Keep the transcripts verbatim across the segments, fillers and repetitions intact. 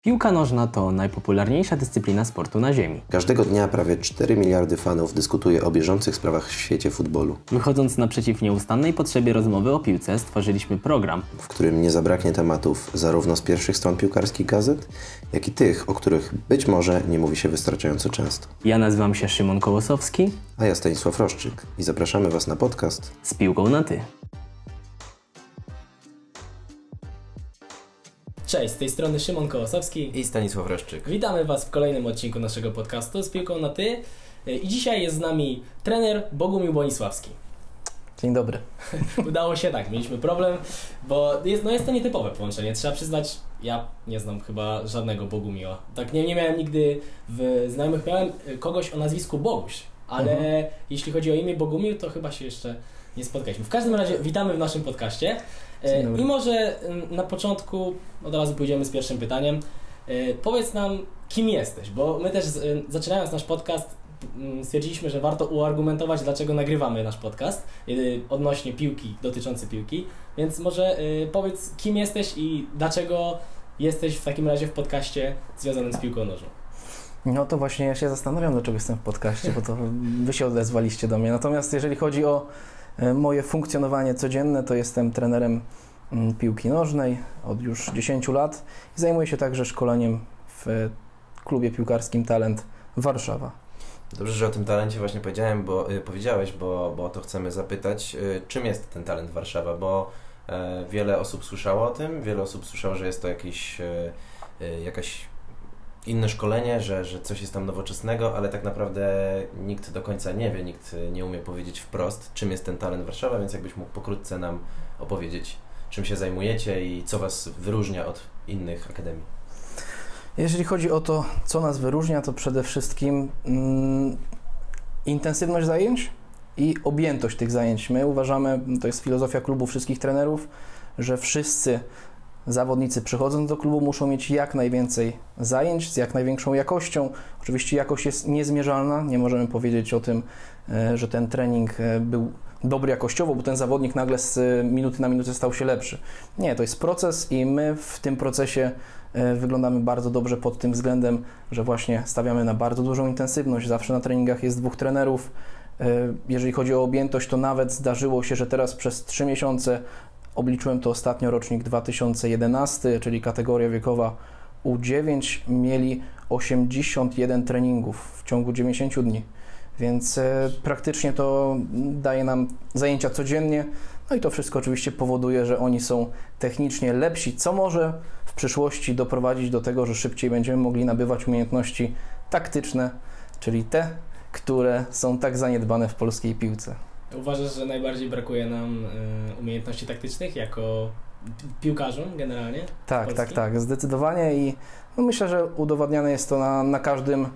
Piłka nożna to najpopularniejsza dyscyplina sportu na ziemi. Każdego dnia prawie cztery miliardy fanów dyskutuje o bieżących sprawach w świecie futbolu. Wychodząc naprzeciw nieustannej potrzebie rozmowy o piłce, stworzyliśmy program, w którym nie zabraknie tematów zarówno z pierwszych stron piłkarskich gazet, jak i tych, o których być może nie mówi się wystarczająco często. Ja nazywam się Szymon Kołosowski, a ja Stanisław Roszczyk i zapraszamy Was na podcast Z piłką na ty. Cześć, z tej strony Szymon Kołosowski i Stanisław Roszczyk. Witamy Was w kolejnym odcinku naszego podcastu Z piłką na ty. I dzisiaj jest z nami trener Bogumił Bonisławski. Dzień dobry. Udało się, tak, mieliśmy problem, bo jest, no jest to nietypowe połączenie. Trzeba przyznać, ja nie znam chyba żadnego Bogumiła. Tak nie, nie miałem nigdy w znajomych, miałem kogoś o nazwisku Boguś, ale mhm. jeśli chodzi o imię Bogumił, to chyba się jeszcze nie spotkaliśmy. W każdym razie witamy w naszym podcaście. I może na początku od razu pójdziemy z pierwszym pytaniem. Powiedz nam, kim jesteś, bo my też zaczynając nasz podcast stwierdziliśmy, że warto uargumentować, dlaczego nagrywamy nasz podcast odnośnie piłki, dotyczący piłki, więc może powiedz, kim jesteś i dlaczego jesteś w takim razie w podcaście związanym z piłką nożną. No to właśnie ja się zastanawiam, dlaczego jestem w podcaście, bo to wy się odezwaliście do mnie. Natomiast jeżeli chodzi o moje funkcjonowanie codzienne, to jestem trenerem piłki nożnej od już dziesięciu lat i zajmuję się także szkoleniem w klubie piłkarskim Talent Warszawa. Dobrze, że o tym talencie właśnie powiedziałem, bo y, powiedziałeś, bo, bo o to chcemy zapytać. Y, czym jest ten Talent Warszawa? Bo y, wiele osób słyszało o tym, wiele osób słyszało, że jest to jakieś, y, y, jakaś inne szkolenie, że, że coś jest tam nowoczesnego, ale tak naprawdę nikt do końca nie wie, nikt nie umie powiedzieć wprost, czym jest ten Talent Warszawa, więc jakbyś mógł pokrótce nam opowiedzieć, czym się zajmujecie i co Was wyróżnia od innych akademii. Jeżeli chodzi o to, co nas wyróżnia, to przede wszystkim mm, intensywność zajęć i objętość tych zajęć. My uważamy, to jest filozofia klubu wszystkich trenerów, że wszyscy zawodnicy przychodząc do klubu muszą mieć jak najwięcej zajęć z jak największą jakością. Oczywiście jakość jest niezmierzalna, nie możemy powiedzieć o tym, że ten trening był dobry jakościowo, bo ten zawodnik nagle z minuty na minutę stał się lepszy. Nie, to jest proces i my w tym procesie wyglądamy bardzo dobrze pod tym względem, że właśnie stawiamy na bardzo dużą intensywność. Zawsze na treningach jest dwóch trenerów. Jeżeli chodzi o objętość, to nawet zdarzyło się, że teraz przez trzy miesiące obliczyłem to ostatnio rocznik dwa tysiące jedenasty, czyli kategoria wiekowa U dziewięć, mieli osiemdziesiąt jeden treningów w ciągu dziewięćdziesięciu dni, więc e, praktycznie to daje nam zajęcia codziennie, no i to wszystko oczywiście powoduje, że oni są technicznie lepsi, co może w przyszłości doprowadzić do tego, że szybciej będziemy mogli nabywać umiejętności taktyczne, czyli te, które są tak zaniedbane w polskiej piłce. Uważasz, że najbardziej brakuje nam y, umiejętności taktycznych jako piłkarzom generalnie? Tak, tak, tak, zdecydowanie i no myślę, że udowadniane jest to na, na, każdym,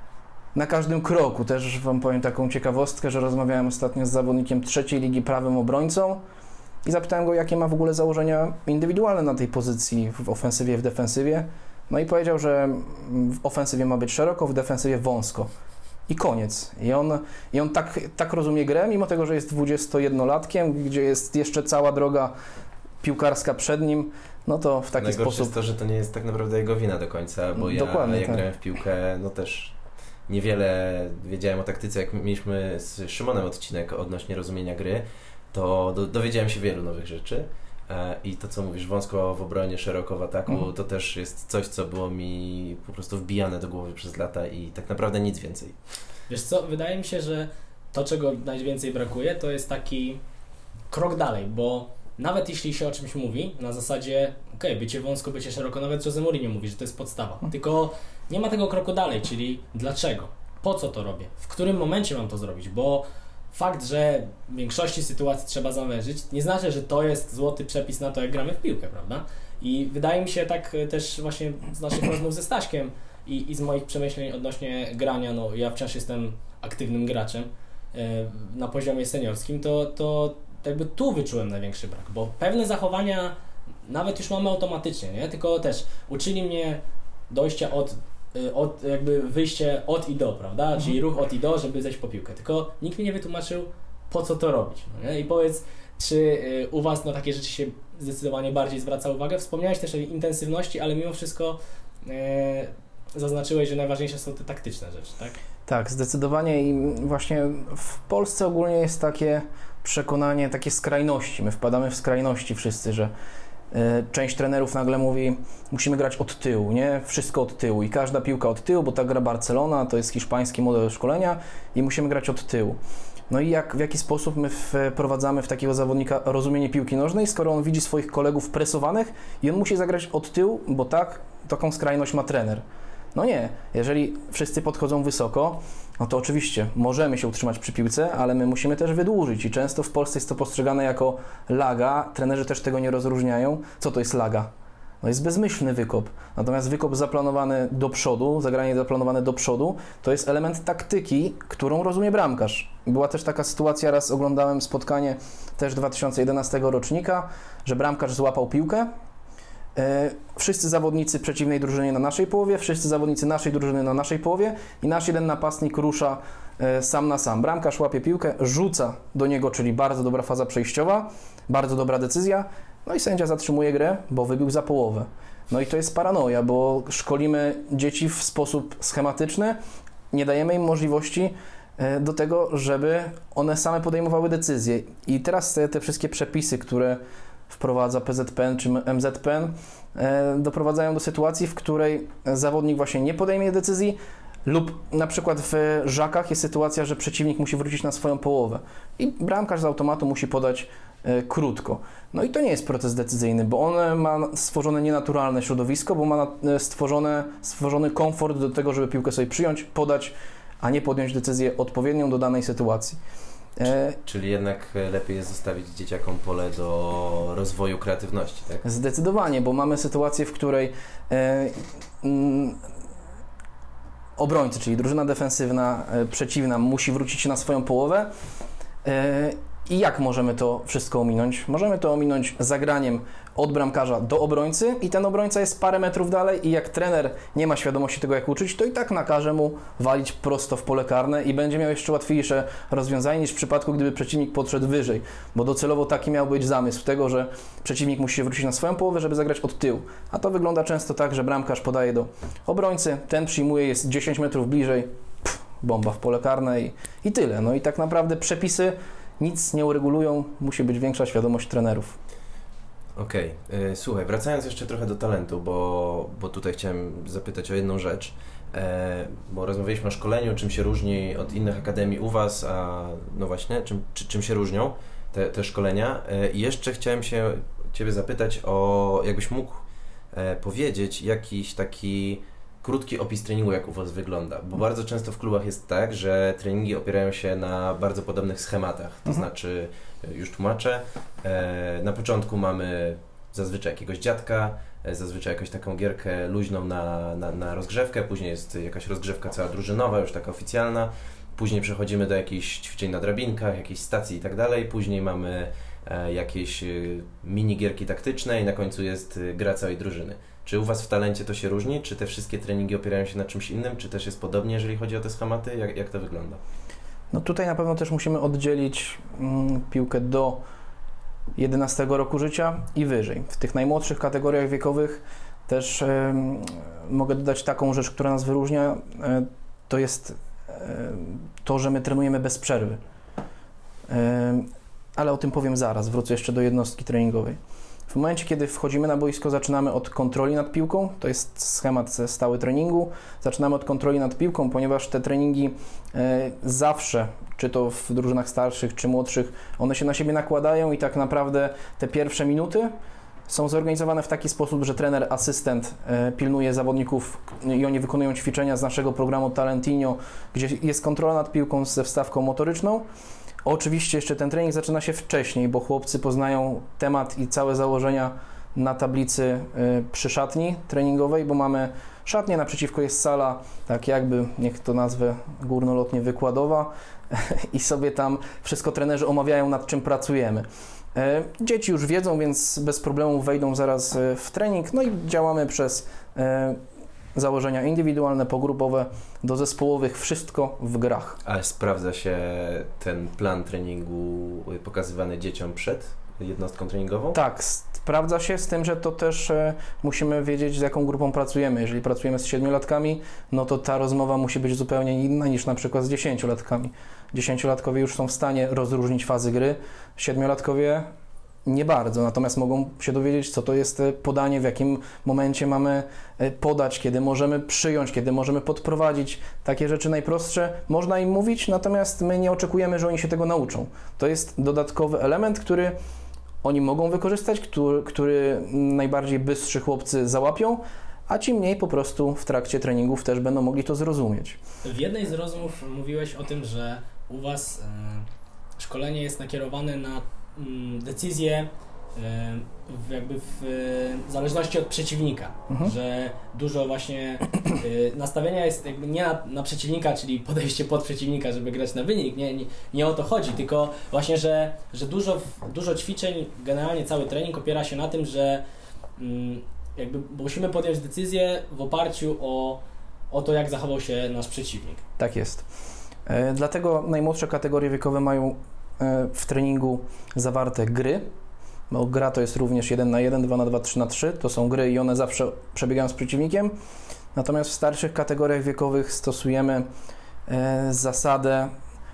na każdym kroku. Też Wam powiem taką ciekawostkę, że rozmawiałem ostatnio z zawodnikiem trzeciej ligi, prawym obrońcą i zapytałem go, jakie ma w ogóle założenia indywidualne na tej pozycji w ofensywie, w defensywie. No i powiedział, że w ofensywie ma być szeroko, w defensywie wąsko. I koniec. I on, i on tak, tak rozumie grę, mimo tego, że jest dwudziestojednolatkiem, gdzie jest jeszcze cała droga piłkarska przed nim, no to w taki Najgorsze sposób... jest to, że to nie jest tak naprawdę jego wina do końca, bo ja Dokładnie, jak tak. grałem w piłkę, no też niewiele wiedziałem o taktyce, jak mieliśmy z Szymonem odcinek odnośnie rozumienia gry, to do, dowiedziałem się wielu nowych rzeczy. I to, co mówisz, wąsko w obronie, szeroko w ataku, mhm. to też jest coś, co było mi po prostu wbijane do głowy przez lata i tak naprawdę nic więcej. Wiesz co, wydaje mi się, że to, czego najwięcej brakuje, to jest taki krok dalej, bo nawet jeśli się o czymś mówi, na zasadzie okej, okay, bycie wąsko, bycie szeroko, nawet Jose Mourinho mówi, że to jest podstawa, mhm. tylko nie ma tego kroku dalej, czyli dlaczego, po co to robię, w którym momencie mam to zrobić, bo fakt, że w większości sytuacji trzeba zawężyć, nie znaczy, że to jest złoty przepis na to, jak gramy w piłkę, prawda? I wydaje mi się tak też właśnie z naszych rozmów ze Staśkiem i, i z moich przemyśleń odnośnie grania, no ja wciąż jestem aktywnym graczem yy, na poziomie seniorskim, to, to jakby tu wyczułem największy brak, bo pewne zachowania nawet już mamy automatycznie, nie? Tylko też uczyli mnie dojścia od Od, jakby wyjście od i do, prawda? Mhm. Czyli ruch od i do, żeby zejść po piłkę. Tylko nikt mi nie wytłumaczył, po co to robić. No nie? I powiedz, czy y, u Was na takie rzeczy się zdecydowanie bardziej zwraca uwagę? Wspomniałeś też o intensywności, ale mimo wszystko e, zaznaczyłeś, że najważniejsze są te taktyczne rzeczy, tak? Tak, zdecydowanie i właśnie w Polsce ogólnie jest takie przekonanie, takie skrajności. My wpadamy w skrajności wszyscy, że y, część trenerów nagle mówi, musimy grać od tyłu, nie? Wszystko od tyłu i każda piłka od tyłu, bo tak gra Barcelona, to jest hiszpański model szkolenia i musimy grać od tyłu. No i jak, w jaki sposób my wprowadzamy w takiego zawodnika rozumienie piłki nożnej, skoro on widzi swoich kolegów presowanych i on musi zagrać od tyłu, bo tak, taką skrajność ma trener. No nie, jeżeli wszyscy podchodzą wysoko, no to oczywiście możemy się utrzymać przy piłce, ale my musimy też wydłużyć i często w Polsce jest to postrzegane jako laga, trenerzy też tego nie rozróżniają. Co to jest laga? No jest bezmyślny wykop, natomiast wykop zaplanowany do przodu, zagranie zaplanowane do przodu, to jest element taktyki, którą rozumie bramkarz. Była też taka sytuacja, raz oglądałem spotkanie też dwa tysiące jedenastego rocznika, że bramkarz złapał piłkę, wszyscy zawodnicy przeciwnej drużyny na naszej połowie, wszyscy zawodnicy naszej drużyny na naszej połowie i nasz jeden napastnik rusza sam na sam. Bramkarz łapie piłkę, rzuca do niego, czyli bardzo dobra faza przejściowa, bardzo dobra decyzja, no i sędzia zatrzymuje grę, bo wybił za połowę. No i to jest paranoja, bo szkolimy dzieci w sposób schematyczny, nie dajemy im możliwości do tego, żeby one same podejmowały decyzje. I teraz te, te wszystkie przepisy, które wprowadza P Z P N czy M Z P N, doprowadzają do sytuacji, w której zawodnik właśnie nie podejmie decyzji lub na przykład w żakach jest sytuacja, że przeciwnik musi wrócić na swoją połowę i bramkarz z automatu musi podać krótko. No i to nie jest proces decyzyjny, bo on ma stworzone nienaturalne środowisko, bo ma stworzone, stworzony komfort do tego, żeby piłkę sobie przyjąć, podać, a nie podjąć decyzję odpowiednią do danej sytuacji. Czyli jednak lepiej jest zostawić dzieciakom pole do rozwoju kreatywności, tak? Zdecydowanie, bo mamy sytuację, w której e, mm, obrońcy, czyli drużyna defensywna e, przeciwna musi wrócić na swoją połowę. E, I jak możemy to wszystko ominąć? Możemy to ominąć zagraniem od bramkarza do obrońcy i ten obrońca jest parę metrów dalej i jak trener nie ma świadomości tego, jak uczyć, to i tak nakaże mu walić prosto w pole karne i będzie miał jeszcze łatwiejsze rozwiązanie niż w przypadku, gdyby przeciwnik podszedł wyżej, bo docelowo taki miał być zamysł tego, że przeciwnik musi się wrócić na swoją połowę, żeby zagrać od tyłu. A to wygląda często tak, że bramkarz podaje do obrońcy, ten przyjmuje, jest dziesięć metrów bliżej, pff, bomba w pole karne i, i tyle. No i tak naprawdę przepisy nic nie uregulują, musi być większa świadomość trenerów. Okej, okay. Słuchaj, wracając jeszcze trochę do talentu, bo, bo tutaj chciałem zapytać o jedną rzecz, e, bo rozmawialiśmy o szkoleniu, czym się różni od innych akademii u Was, a no właśnie, czym, czy, czym się różnią te, te szkolenia. E, I jeszcze chciałem się Ciebie zapytać o, jakbyś mógł e, powiedzieć jakiś taki krótki opis treningu, jak u Was wygląda, bo bardzo często w klubach jest tak, że treningi opierają się na bardzo podobnych schematach, to mhm. znaczy, już tłumaczę, e, na początku mamy zazwyczaj jakiegoś dziadka, e, zazwyczaj jakąś taką gierkę luźną na, na, na rozgrzewkę, później jest jakaś rozgrzewka cała drużynowa, już taka oficjalna, później przechodzimy do jakichś ćwiczeń na drabinkach, jakiejś stacji i tak dalej, później mamy e, jakieś e, mini gierki taktyczne i na końcu jest e, gra całej drużyny. Czy u Was w talencie to się różni? Czy te wszystkie treningi opierają się na czymś innym? Czy też jest podobnie, jeżeli chodzi o te schematy? Jak, jak to wygląda? No tutaj na pewno też musimy oddzielić mm, piłkę do jedenastego roku życia i wyżej. W tych najmłodszych kategoriach wiekowych też y, mogę dodać taką rzecz, która nas wyróżnia, y, to jest y, to, że my trenujemy bez przerwy. Y, ale o tym powiem zaraz, wrócę jeszcze do jednostki treningowej. W momencie, kiedy wchodzimy na boisko, zaczynamy od kontroli nad piłką, to jest schemat stały treningu, zaczynamy od kontroli nad piłką, ponieważ te treningi e, zawsze, czy to w drużynach starszych, czy młodszych, one się na siebie nakładają i tak naprawdę te pierwsze minuty są zorganizowane w taki sposób, że trener, asystent e, pilnuje zawodników i oni wykonują ćwiczenia z naszego programu Talentinho, gdzie jest kontrola nad piłką ze wstawką motoryczną. Oczywiście jeszcze ten trening zaczyna się wcześniej, bo chłopcy poznają temat i całe założenia na tablicy y, przy szatni treningowej, bo mamy szatnię, naprzeciwko jest sala, tak jakby, niech to nazwę górnolotnie wykładowa i sobie tam wszystko trenerzy omawiają, nad czym pracujemy. Y, dzieci już wiedzą, więc bez problemu wejdą zaraz y, w trening, no i działamy przez y, założenia indywidualne, pogrupowe, do zespołowych, wszystko w grach. Ale sprawdza się ten plan treningu pokazywany dzieciom przed jednostką treningową? Tak, sprawdza się, z tym, że to też e, musimy wiedzieć, z jaką grupą pracujemy. Jeżeli pracujemy z siedmiolatkami, no to ta rozmowa musi być zupełnie inna niż na przykład z dziesięciolatkami. Dziesięciolatkowie już są w stanie rozróżnić fazy gry, siedmiolatkowie nie bardzo, natomiast mogą się dowiedzieć, co to jest podanie, w jakim momencie mamy podać, kiedy możemy przyjąć, kiedy możemy podprowadzić. Takie rzeczy najprostsze można im mówić, natomiast my nie oczekujemy, że oni się tego nauczą. To jest dodatkowy element, który oni mogą wykorzystać, który, który najbardziej bystrzy chłopcy załapią, a ci mniej po prostu w trakcie treningów też będą mogli to zrozumieć. W jednej z rozmów mówiłeś o tym, że u Was y, szkolenie jest nakierowane na y, decyzje y, jakby w y, zależności od przeciwnika, mhm. że dużo właśnie y, nastawienia jest jakby nie na, na przeciwnika, czyli podejście pod przeciwnika, żeby grać na wynik, nie, nie, nie o to chodzi, tylko właśnie, że, że dużo, dużo ćwiczeń, generalnie cały trening opiera się na tym, że y, jakby musimy podjąć decyzję w oparciu o, o to, jak zachował się nasz przeciwnik. Tak jest. E, dlatego najmłodsze kategorie wiekowe mają e, w treningu zawarte gry, bo gra to jest również jeden na jeden, dwa na dwa, trzy na trzy, to są gry i one zawsze przebiegają z przeciwnikiem. Natomiast w starszych kategoriach wiekowych stosujemy e, zasadę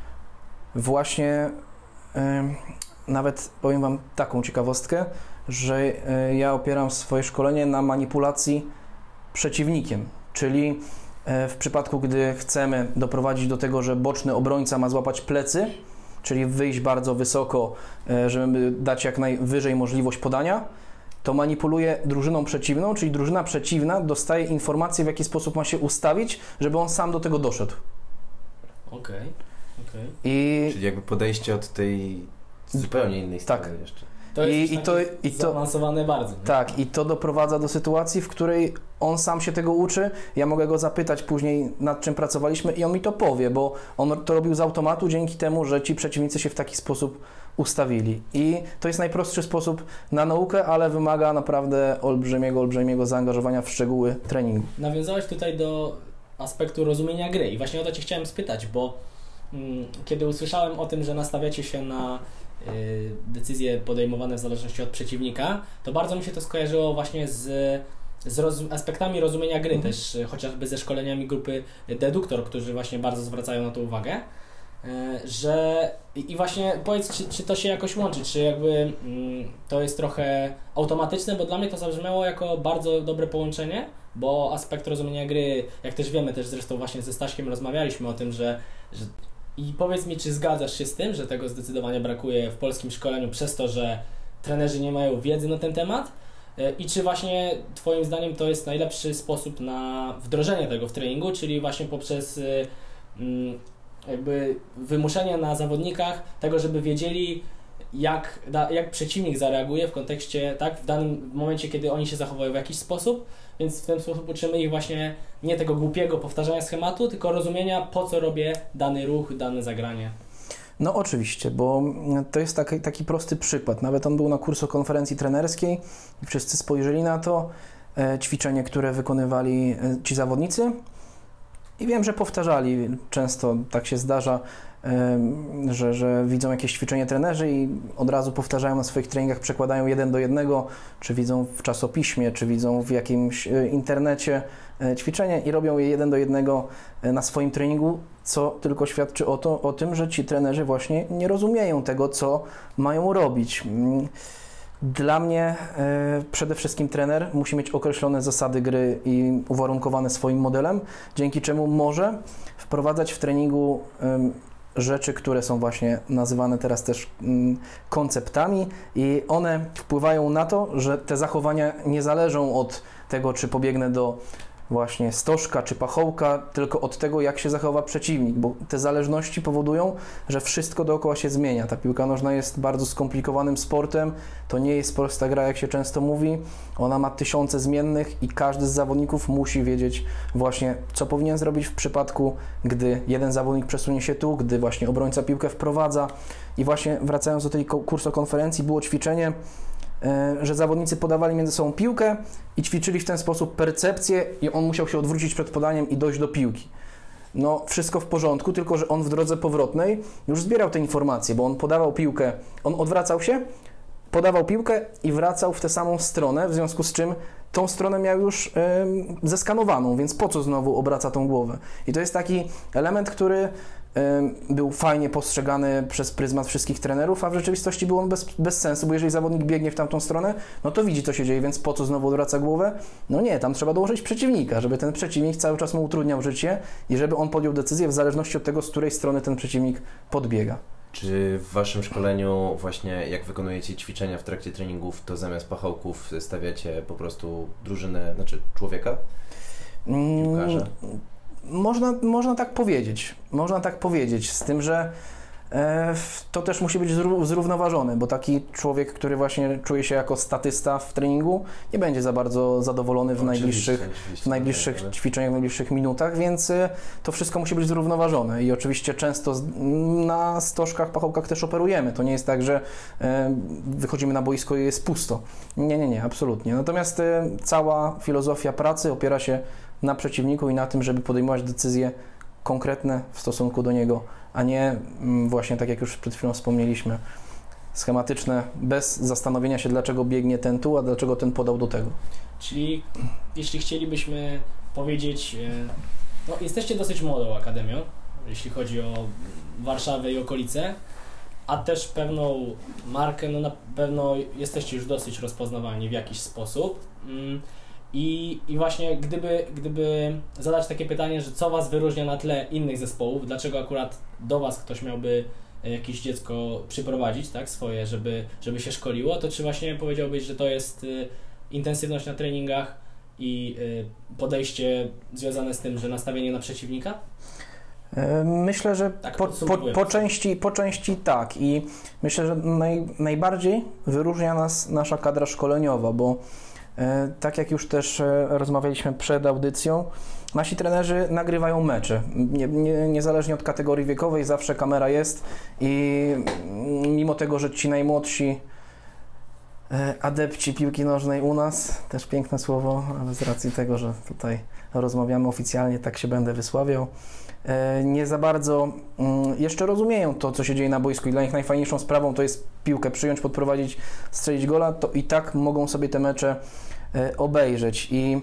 właśnie, e, nawet powiem Wam taką ciekawostkę, że e, ja opieram swoje szkolenie na manipulacji przeciwnikiem, czyli e, w przypadku, gdy chcemy doprowadzić do tego, że boczny obrońca ma złapać plecy, czyli wyjść bardzo wysoko, e, żeby dać jak najwyżej możliwość podania, to manipuluje drużyną przeciwną, czyli drużyna przeciwna dostaje informację, w jaki sposób ma się ustawić, żeby on sam do tego doszedł. Okej, okay, okej. Okay. I... Czyli jakby podejście od tej zupełnie innej strony tak. jeszcze. To jest I, i to, i to zaawansowane bardzo. Nie? Tak, i to doprowadza do sytuacji, w której on sam się tego uczy, ja mogę go zapytać później, nad czym pracowaliśmy i on mi to powie, bo on to robił z automatu dzięki temu, że ci przeciwnicy się w taki sposób ustawili. I to jest najprostszy sposób na naukę, ale wymaga naprawdę olbrzymiego, olbrzymiego zaangażowania w szczegóły treningu. Nawiązałeś tutaj do aspektu rozumienia gry i właśnie o to Cię chciałem spytać, bo mm, kiedy usłyszałem o tym, że nastawiacie się na decyzje podejmowane w zależności od przeciwnika, to bardzo mi się to skojarzyło właśnie z, z roz, aspektami rozumienia gry, mhm. też chociażby ze szkoleniami grupy Deduktor, którzy właśnie bardzo zwracają na to uwagę, że i właśnie powiedz, czy, czy to się jakoś łączy, czy jakby mm, to jest trochę automatyczne, bo dla mnie to zabrzmiało jako bardzo dobre połączenie, bo aspekt rozumienia gry, jak też wiemy, też zresztą właśnie ze Staśkiem rozmawialiśmy o tym, że, że i powiedz mi, czy zgadzasz się z tym, że tego zdecydowanie brakuje w polskim szkoleniu przez to, że trenerzy nie mają wiedzy na ten temat? I czy właśnie Twoim zdaniem to jest najlepszy sposób na wdrożenie tego w treningu, czyli właśnie poprzez jakby wymuszenie na zawodnikach tego, żeby wiedzieli, jak, jak przeciwnik zareaguje w kontekście, tak, w danym momencie, kiedy oni się zachowują w jakiś sposób, więc w ten sposób uczymy ich właśnie nie tego głupiego powtarzania schematu, tylko rozumienia, po co robię dany ruch, dane zagranie. No oczywiście, bo to jest taki, taki prosty przykład. Nawet on był na kursu konferencji trenerskiej i wszyscy spojrzeli na to e, ćwiczenie, które wykonywali e, ci zawodnicy i wiem, że powtarzali. Często tak się zdarza, e, że, że widzą jakieś ćwiczenie trenerzy i od razu powtarzają na swoich treningach, przekładają jeden do jednego, czy widzą w czasopiśmie, czy widzą w jakimś e, internecie e, ćwiczenie i robią je jeden do jednego e, na swoim treningu, co tylko świadczy o, to, o tym, że ci trenerzy właśnie nie rozumieją tego, co mają robić. Dla mnie e, przede wszystkim trener musi mieć określone zasady gry i uwarunkowane swoim modelem, dzięki czemu może wprowadzać w treningu e, rzeczy, które są właśnie nazywane teraz też mm, konceptami i one wpływają na to, że te zachowania nie zależą od tego, czy pobiegnę do właśnie stożka czy pachołka, tylko od tego, jak się zachowa przeciwnik, bo te zależności powodują, że wszystko dookoła się zmienia. Ta piłka nożna jest bardzo skomplikowanym sportem, to nie jest prosta gra, jak się często mówi, ona ma tysiące zmiennych i każdy z zawodników musi wiedzieć właśnie, co powinien zrobić w przypadku, gdy jeden zawodnik przesunie się tu, gdy właśnie obrońca piłkę wprowadza i właśnie wracając do tej kursokonferencji było ćwiczenie, że zawodnicy podawali między sobą piłkę i ćwiczyli w ten sposób percepcję i on musiał się odwrócić przed podaniem i dojść do piłki. No wszystko w porządku, tylko że on w drodze powrotnej już zbierał te informacje, bo on podawał piłkę, on odwracał się, podawał piłkę i wracał w tę samą stronę, w związku z czym tą stronę miał już ym, zeskanowaną, więc po co znowu obraca tą głowę? I to jest taki element, który ym, był fajnie postrzegany przez pryzmat wszystkich trenerów, a w rzeczywistości był on bez, bez sensu, bo jeżeli zawodnik biegnie w tamtą stronę, no to widzi, co się dzieje, więc po co znowu odwraca głowę? No nie, tam trzeba dołożyć przeciwnika, żeby ten przeciwnik cały czas mu utrudniał życie i żeby on podjął decyzję w zależności od tego, z której strony ten przeciwnik podbiega. Czy w waszym szkoleniu właśnie jak wykonujecie ćwiczenia w trakcie treningów, to zamiast pachołków stawiacie po prostu drużynę, znaczy człowieka, piłkarza? Mm, można, można tak powiedzieć, można tak powiedzieć, z tym, że e, to też musi być zró- zrównoważone, bo taki człowiek, który właśnie czuje się jako statysta w treningu, nie będzie za bardzo zadowolony w Oczywiście, najbliższych, oczywiście, w najbliższych tak, ale... ćwiczeniach, w najbliższych minutach, więc e, to wszystko musi być zrównoważone i oczywiście często z, na stożkach, pachołkach też operujemy. To nie jest tak, że e, wychodzimy na boisko i jest pusto. Nie, nie, nie, absolutnie. Natomiast e, cała filozofia pracy opiera się na przeciwniku i na tym, żeby podejmować decyzje konkretne w stosunku do niego, a nie właśnie tak jak już przed chwilą wspomnieliśmy, schematyczne, bez zastanowienia się, dlaczego biegnie ten tu, a dlaczego ten podał do tego. Czyli jeśli chcielibyśmy powiedzieć, no jesteście dosyć młodą akademią, jeśli chodzi o Warszawę i okolice, a też pewną markę, no na pewno jesteście już dosyć rozpoznawalni w jakiś sposób. I, I właśnie gdyby, gdyby zadać takie pytanie, że co Was wyróżnia na tle innych zespołów, dlaczego akurat do Was ktoś miałby jakieś dziecko przyprowadzić, tak, swoje, żeby, żeby się szkoliło, to czy właśnie powiedziałbyś, że to jest y, intensywność na treningach i y, podejście związane z tym, że nastawienie na przeciwnika? Myślę, że tak po, po, po, części, po części tak i myślę, że naj, najbardziej wyróżnia nas nasza kadra szkoleniowa, bo tak jak już też rozmawialiśmy przed audycją, nasi trenerzy nagrywają mecze. Nie, nie, niezależnie od kategorii wiekowej, zawsze kamera jest i mimo tego, że ci najmłodsi adepci piłki nożnej u nas, też piękne słowo, ale z racji tego, że tutaj rozmawiamy oficjalnie, tak się będę wysławiał, nie za bardzo jeszcze rozumieją to, co się dzieje na boisku i dla nich najfajniejszą sprawą to jest piłkę przyjąć, podprowadzić, strzelić gola, to i tak mogą sobie te mecze obejrzeć i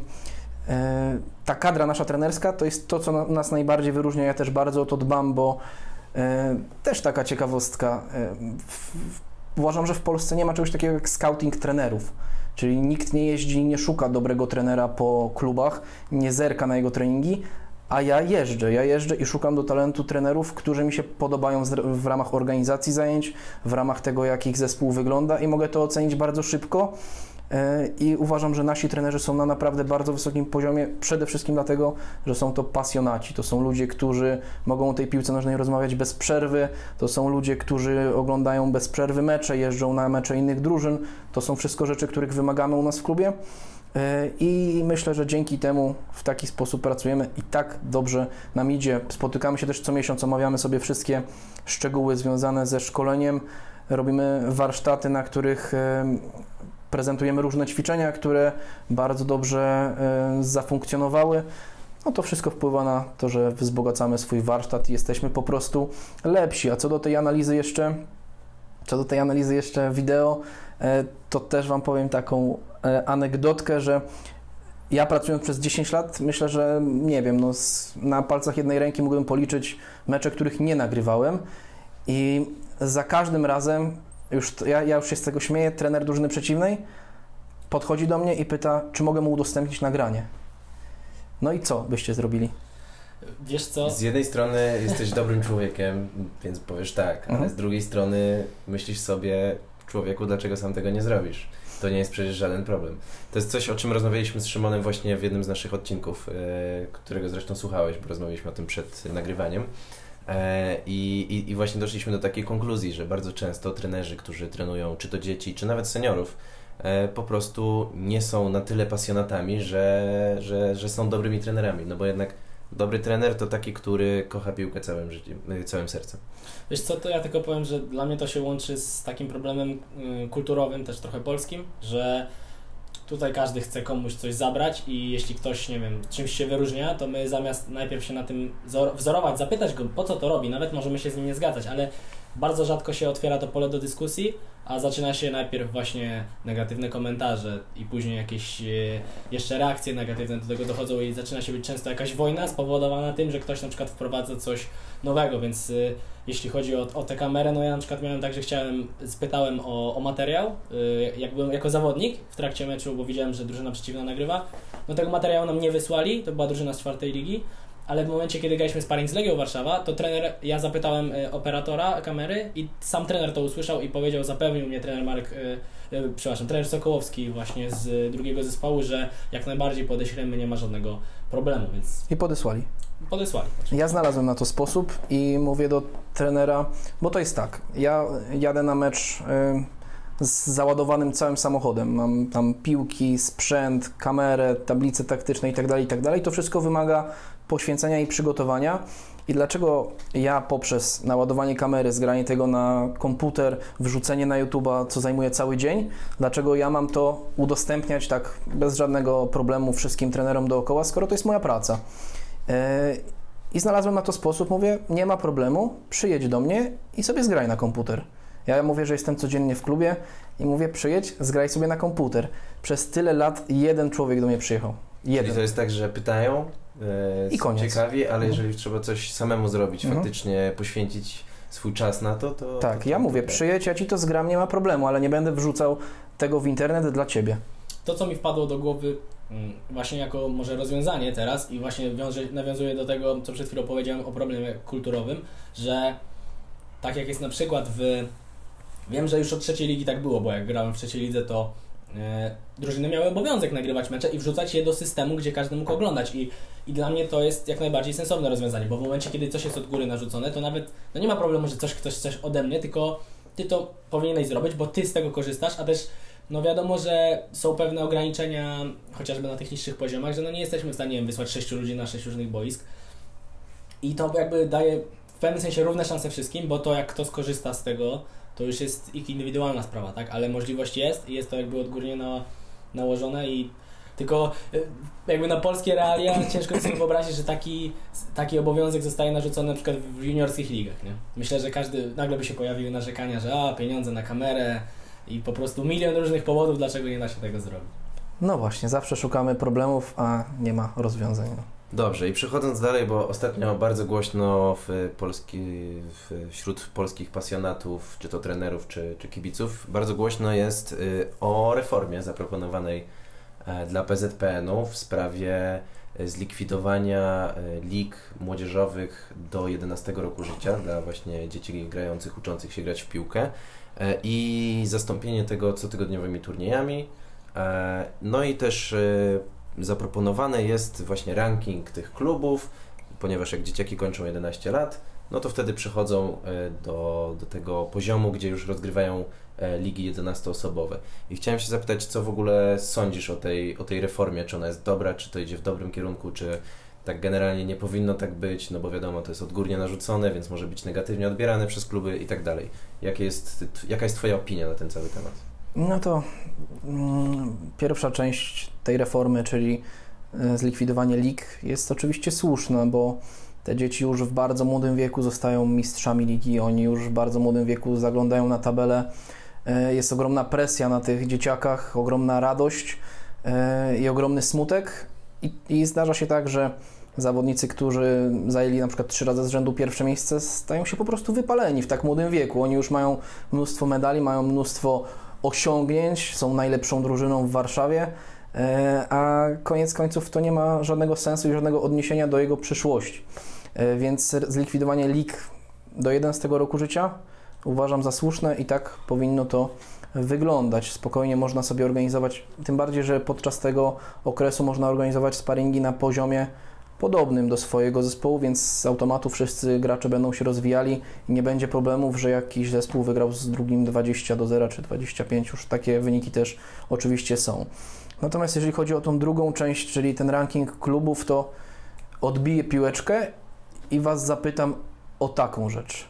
ta kadra nasza trenerska to jest to, co nas najbardziej wyróżnia. Ja też bardzo o to dbam, bo też taka ciekawostka, uważam, że w Polsce nie ma czegoś takiego jak scouting trenerów. Czyli nikt nie jeździ, nie szuka dobrego trenera po klubach, nie zerka na jego treningi, a ja jeżdżę, ja jeżdżę i szukam do talentu trenerów, którzy mi się podobają w ramach organizacji zajęć, w ramach tego, jak ich zespół wygląda i mogę to ocenić bardzo szybko i uważam, że nasi trenerzy są na naprawdę bardzo wysokim poziomie, przede wszystkim dlatego, że są to pasjonaci, to są ludzie, którzy mogą o tej piłce nożnej rozmawiać bez przerwy, to są ludzie, którzy oglądają bez przerwy mecze, jeżdżą na mecze innych drużyn, to są wszystko rzeczy, których wymagamy u nas w klubie. I myślę, że dzięki temu w taki sposób pracujemy i tak dobrze nam idzie. Spotykamy się też co miesiąc, omawiamy sobie wszystkie szczegóły związane ze szkoleniem. Robimy warsztaty, na których prezentujemy różne ćwiczenia, które bardzo dobrze zafunkcjonowały. No to wszystko wpływa na to, że wzbogacamy swój warsztat i jesteśmy po prostu lepsi. A co do tej analizy jeszcze, co do tej analizy jeszcze wideo, to też Wam powiem taką anegdotkę, że ja pracując przez dziesięć lat, myślę, że nie wiem, no na palcach jednej ręki mógłbym policzyć mecze, których nie nagrywałem i za każdym razem, już ja, ja już się z tego śmieję, trener drużyny przeciwnej podchodzi do mnie i pyta, czy mogę mu udostępnić nagranie. No i co byście zrobili? Wiesz co? Z jednej strony jesteś dobrym człowiekiem, więc powiesz tak, ale mhm. z drugiej strony myślisz sobie, człowieku, dlaczego sam tego nie zrobisz? To nie jest przecież żaden problem. To jest coś, o czym rozmawialiśmy z Szymonem właśnie w jednym z naszych odcinków, yy, którego zresztą słuchałeś, bo rozmawialiśmy o tym przed nagrywaniem. Yy, i, I właśnie doszliśmy do takiej konkluzji, że bardzo często trenerzy, którzy trenują czy to dzieci, czy nawet seniorów, yy, po prostu nie są na tyle pasjonatami, że, że, że są dobrymi trenerami. No bo jednak dobry trener to taki, który kocha piłkę całym życiem, całym sercem. Wiesz co, to ja tylko powiem, że dla mnie to się łączy z takim problemem y, kulturowym, też trochę polskim, że tutaj każdy chce komuś coś zabrać i jeśli ktoś, nie wiem, czymś się wyróżnia, to my zamiast najpierw się na tym wzorować, zapytać go, po co to robi, nawet możemy się z nim nie zgadzać, ale bardzo rzadko się otwiera to pole do dyskusji, a zaczyna się najpierw właśnie negatywne komentarze i później jakieś e, jeszcze reakcje negatywne do tego dochodzą i zaczyna się być często jakaś wojna spowodowana tym, że ktoś na przykład wprowadza coś nowego, więc e, jeśli chodzi o, o tę kamerę, no ja na przykład miałem tak, że chciałem, spytałem o, o materiał, e, jak byłem jako zawodnik w trakcie meczu, bo widziałem, że drużyna przeciwna nagrywa, no tego materiału nam nie wysłali, to była drużyna z czwartej ligi, ale w momencie, kiedy graliśmy sparring z Legią Warszawa, to trener, ja zapytałem y, operatora kamery i sam trener to usłyszał i powiedział, zapewnił mnie trener Marek, y, y, przepraszam, trener Sokołowski właśnie z y, drugiego zespołu, że jak najbardziej podeślemy, nie ma żadnego problemu, więc I podesłali. podesłali. Ja znalazłem na to sposób i mówię do trenera, bo to jest tak, ja jadę na mecz y, z załadowanym całym samochodem, mam tam piłki, sprzęt, kamerę, tablice taktyczne itd., itd. To wszystko wymaga poświęcenia i przygotowania. I dlaczego ja poprzez naładowanie kamery, zgranie tego na komputer, wrzucenie na YouTube'a, co zajmuje cały dzień, dlaczego ja mam to udostępniać tak bez żadnego problemu wszystkim trenerom dookoła, skoro to jest moja praca. Yy, I znalazłem na to sposób, mówię, nie ma problemu, przyjedź do mnie i sobie zgraj na komputer. Ja mówię, że jestem codziennie w klubie i mówię, przyjedź, zgraj sobie na komputer. Przez tyle lat jeden człowiek do mnie przyjechał. Jeden. Czyli to jest tak, że pytają, I są koniec. ciekawi, ale Mhm. jeżeli trzeba coś samemu zrobić, Mhm. faktycznie poświęcić swój czas na to, to... Tak, to, to ja mówię, tak. przyjedź, ja Ci to zgram, nie ma problemu, ale nie będę wrzucał tego w internet dla Ciebie. To, co mi wpadło do głowy mm, właśnie jako może rozwiązanie teraz i właśnie wiąże, nawiązuje do tego, co przed chwilą powiedziałem o problemie kulturowym, że tak jak jest na przykład w... Wiem, że już od trzeciej ligi tak było, bo jak grałem w trzeciej lidze, to e, drużyny miały obowiązek nagrywać mecze i wrzucać je do systemu, gdzie każdy mógł oglądać i, i dla mnie to jest jak najbardziej sensowne rozwiązanie, bo w momencie, kiedy coś jest od góry narzucone, to nawet no nie ma problemu, że coś ktoś coś ode mnie, tylko Ty to powinieneś zrobić, bo Ty z tego korzystasz, a też no wiadomo, że są pewne ograniczenia, chociażby na tych niższych poziomach, że no nie jesteśmy w stanie nie wiem, wysłać sześciu ludzi na sześć różnych boisk i to jakby daje w pewnym sensie równe szanse wszystkim, bo to jak kto skorzysta z tego, to już jest ich indywidualna sprawa, tak? Ale możliwość jest i jest to jakby odgórnie na, nałożone i tylko y, jakby na polskie realia ciężko sobie wyobrazić, że taki, taki obowiązek zostaje narzucony na przykład w juniorskich ligach, nie? Myślę, że każdy, nagle by się pojawiły narzekania, że a, pieniądze na kamerę i po prostu milion różnych powodów, dlaczego nie da się tego zrobić. No właśnie, zawsze szukamy problemów, a nie ma rozwiązań. No. Dobrze, i przechodząc dalej, bo ostatnio bardzo głośno w Polski, w, wśród polskich pasjonatów, czy to trenerów, czy, czy kibiców, bardzo głośno jest y, o reformie zaproponowanej y, dla P Z P N u w sprawie y, zlikwidowania y, lig młodzieżowych do jedenastego roku życia dla właśnie dzieci grających, uczących się grać w piłkę y, i zastąpienie tego cotygodniowymi turniejami. Y, no i też y, zaproponowane jest właśnie ranking tych klubów, ponieważ jak dzieciaki kończą jedenaście lat, no to wtedy przychodzą do, do tego poziomu, gdzie już rozgrywają ligi jedenastoosobowe. I chciałem się zapytać, co w ogóle sądzisz o tej, o tej reformie, czy ona jest dobra, czy to idzie w dobrym kierunku, czy tak generalnie nie powinno tak być, no bo wiadomo, to jest odgórnie narzucone, więc może być negatywnie odbierane przez kluby i tak dalej. Jakie jest, jaka jest Twoja opinia na ten cały temat? No to mm, pierwsza część tej reformy, czyli y, zlikwidowanie lig, jest oczywiście słuszna, bo te dzieci już w bardzo młodym wieku zostają mistrzami ligi, oni już w bardzo młodym wieku zaglądają na tabelę. Y, jest ogromna presja na tych dzieciakach, ogromna radość y, i ogromny smutek. I, I zdarza się tak, że zawodnicy, którzy zajęli na przykład trzy razy z rzędu pierwsze miejsce, stają się po prostu wypaleni w tak młodym wieku. Oni już mają mnóstwo medali, mają mnóstwo osiągnięć, są najlepszą drużyną w Warszawie, a koniec końców to nie ma żadnego sensu i żadnego odniesienia do jego przyszłości. Więc zlikwidowanie lig do jedenastego roku życia uważam za słuszne i tak powinno to wyglądać. Spokojnie można sobie organizować, tym bardziej, że podczas tego okresu można organizować sparingi na poziomie podobnym do swojego zespołu, więc z automatu wszyscy gracze będą się rozwijali i nie będzie problemów, że jakiś zespół wygrał z drugim dwadzieścia do zera czy dwadzieścia pięć, już takie wyniki też oczywiście są. Natomiast jeżeli chodzi o tą drugą część, czyli ten ranking klubów, to odbiję piłeczkę i Was zapytam o taką rzecz.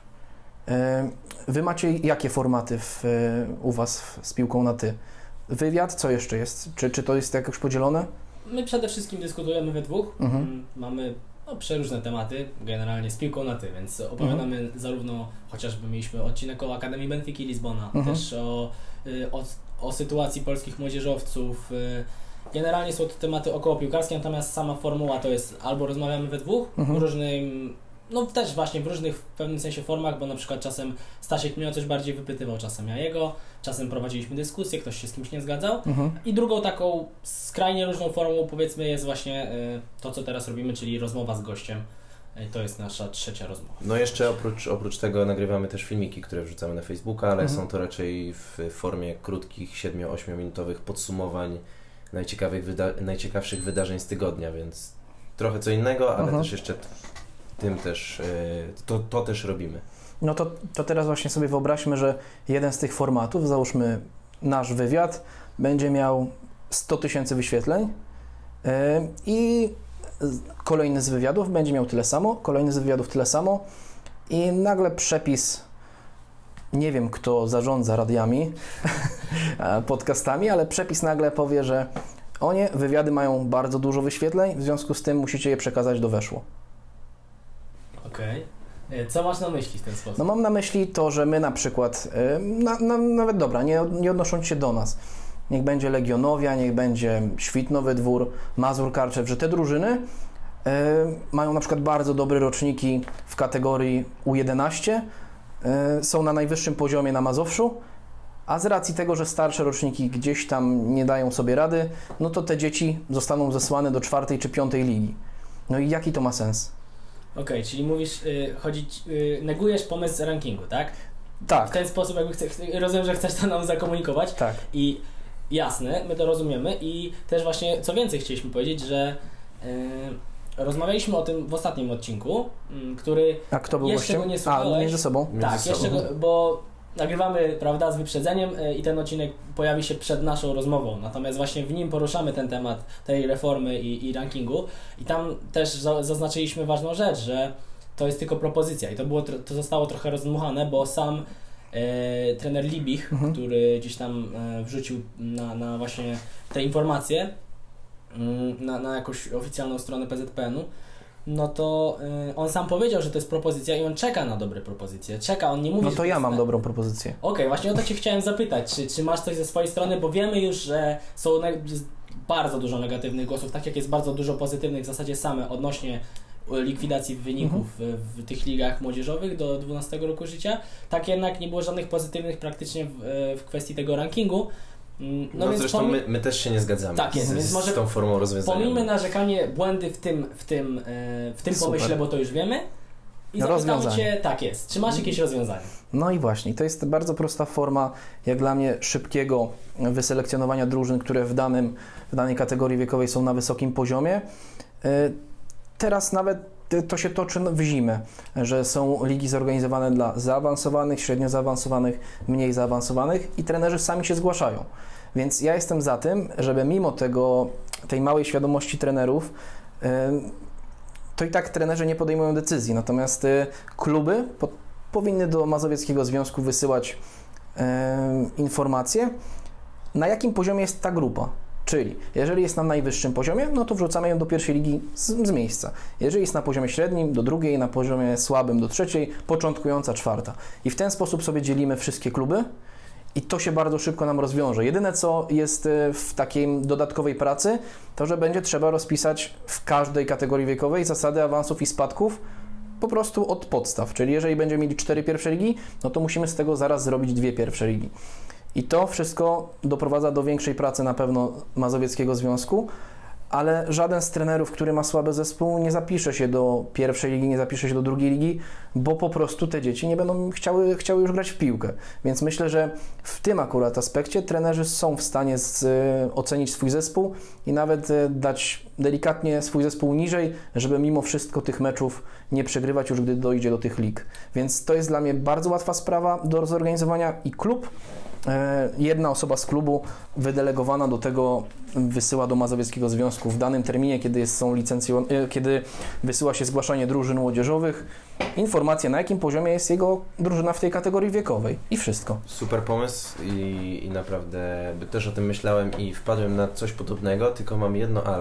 Wy macie jakie formaty w, u Was z piłką na ty? Wywiad, co jeszcze jest? Czy, czy to jest jakoś podzielone? My przede wszystkim dyskutujemy we dwóch. Mhm. Mamy no, przeróżne tematy, generalnie z piłką na ty, więc opowiadamy mhm. zarówno, chociażby mieliśmy odcinek o Akademii Benfiki Lizbona, mhm. też o, o, o sytuacji polskich młodzieżowców. Generalnie są to tematy około piłkarskie, natomiast sama formuła to jest albo rozmawiamy we dwóch, mhm. w różnym, no też właśnie w różnych w pewnym sensie formach, bo na przykład czasem Stasiek mnie o coś bardziej wypytywał, czasem ja jego, czasem prowadziliśmy dyskusję, ktoś się z kimś nie zgadzał. Mhm. I drugą taką skrajnie różną formą, powiedzmy, jest właśnie y, to, co teraz robimy, czyli rozmowa z gościem. Y, to jest nasza trzecia rozmowa. No jeszcze oprócz, oprócz tego nagrywamy też filmiki, które wrzucamy na Facebooka, ale mhm. są to raczej w formie krótkich, siedmiu-ośmiu minutowych podsumowań najciekawych wyda- najciekawszych wydarzeń z tygodnia, więc trochę co innego, ale mhm. też jeszcze tym też, to, to też robimy. No to, to teraz właśnie sobie wyobraźmy, że jeden z tych formatów, załóżmy nasz wywiad, będzie miał sto tysięcy wyświetleń yy, i kolejny z wywiadów będzie miał tyle samo, kolejny z wywiadów tyle samo i nagle przepis, nie wiem kto zarządza radiami, podcastami, ale przepis nagle powie, że o nie, wywiady mają bardzo dużo wyświetleń, w związku z tym musicie je przekazać do Weszło. Okej. Okay. Co masz na myśli w ten sposób? No mam na myśli to, że my na przykład, na, na, nawet dobra, nie, nie odnosząc się do nas, niech będzie Legionowia, niech będzie Świtnowy Dwór, Mazur Karczew, że te drużyny y, mają na przykład bardzo dobre roczniki w kategorii U jedenaście, y, są na najwyższym poziomie na Mazowszu, a z racji tego, że starsze roczniki gdzieś tam nie dają sobie rady, no to te dzieci zostaną zesłane do czwartej czy piątej ligi. No i jaki to ma sens? Okej, okay, czyli mówisz, yy, chodzić, yy, negujesz pomysł rankingu, tak? Tak. W ten sposób jakby chcę, rozumiem, że chcesz to nam zakomunikować. Tak. I jasne, my to rozumiemy i też właśnie, co więcej chcieliśmy powiedzieć, że yy, rozmawialiśmy o tym w ostatnim odcinku, yy, który A kto był jeszcze gościem? go nie słuchałeś. A, między sobą? Tak, między jeszcze sobą. go, bo nagrywamy, prawda, z wyprzedzeniem yy, i ten odcinek pojawi się przed naszą rozmową, natomiast właśnie w nim poruszamy ten temat tej reformy i, i rankingu i tam też za, zaznaczyliśmy ważną rzecz, że to jest tylko propozycja i to, było, to zostało trochę rozdmuchane, bo sam e, trener Libich, mhm. który gdzieś tam e, wrzucił na, na właśnie te informacje mm, na, na jakąś oficjalną stronę P Z P N u, no to y, on sam powiedział, że to jest propozycja i on czeka na dobre propozycje. Czeka, on nie mówi, No to że ja to mam jest... dobrą propozycję. Okej, okay, właśnie o to Cię chciałem zapytać, czy, czy masz coś ze swojej strony, bo wiemy już, że są ne- bardzo dużo negatywnych głosów, tak jak jest bardzo dużo pozytywnych w zasadzie same odnośnie likwidacji wyników mhm. w, w tych ligach młodzieżowych do dwunastego roku życia, tak jednak nie było żadnych pozytywnych praktycznie w, w kwestii tego rankingu. No, no więc zresztą pom... my, my też się nie zgadzamy tak jest, z, więc może z tą formą rozwiązania. Pomijmy narzekanie, błędy w tym, w tym, w tym pomyśle, bo to już wiemy i zapytamy Cię, tak jest, czy masz jakieś rozwiązanie? No i właśnie, to jest bardzo prosta forma, jak dla mnie, szybkiego wyselekcjonowania drużyn, które w, danym, w danej kategorii wiekowej są na wysokim poziomie. Teraz nawet to się toczy w zimę, że są ligi zorganizowane dla zaawansowanych, średnio zaawansowanych, mniej zaawansowanych i trenerzy sami się zgłaszają. Więc ja jestem za tym, żeby mimo tego, tej małej świadomości trenerów, to i tak trenerzy nie podejmują decyzji, natomiast kluby po, powinny do Mazowieckiego Związku wysyłać informacje, na jakim poziomie jest ta grupa. Czyli jeżeli jest na najwyższym poziomie, no to wrzucamy ją do pierwszej ligi z, z miejsca. Jeżeli jest na poziomie średnim, do drugiej, na poziomie słabym, do trzeciej, początkująca czwarta. I w ten sposób sobie dzielimy wszystkie kluby i to się bardzo szybko nam rozwiąże. Jedyne, co jest w takiej dodatkowej pracy, to że będzie trzeba rozpisać w każdej kategorii wiekowej zasady awansów i spadków po prostu od podstaw. Czyli jeżeli będziemy mieli cztery pierwsze ligi, no to musimy z tego zaraz zrobić dwie pierwsze ligi. I to wszystko doprowadza do większej pracy na pewno Mazowieckiego Związku, ale żaden z trenerów, który ma słaby zespół, nie zapisze się do pierwszej ligi, nie zapisze się do drugiej ligi, bo po prostu te dzieci nie będą chciały, chciały już grać w piłkę. Więc myślę, że w tym akurat aspekcie trenerzy są w stanie z, ocenić swój zespół i nawet dać delikatnie swój zespół niżej, żeby mimo wszystko tych meczów nie przegrywać już, gdy dojdzie do tych lig. Więc to jest dla mnie bardzo łatwa sprawa do zorganizowania i klub, jedna osoba z klubu wydelegowana do tego wysyła do Mazowieckiego Związku w danym terminie, kiedy są licencjon... kiedy wysyła się zgłaszanie drużyn młodzieżowych, informacja, na jakim poziomie jest jego drużyna w tej kategorii wiekowej i wszystko. Super pomysł i, i naprawdę też o tym myślałem i wpadłem na coś podobnego, tylko mam jedno ale, mhm.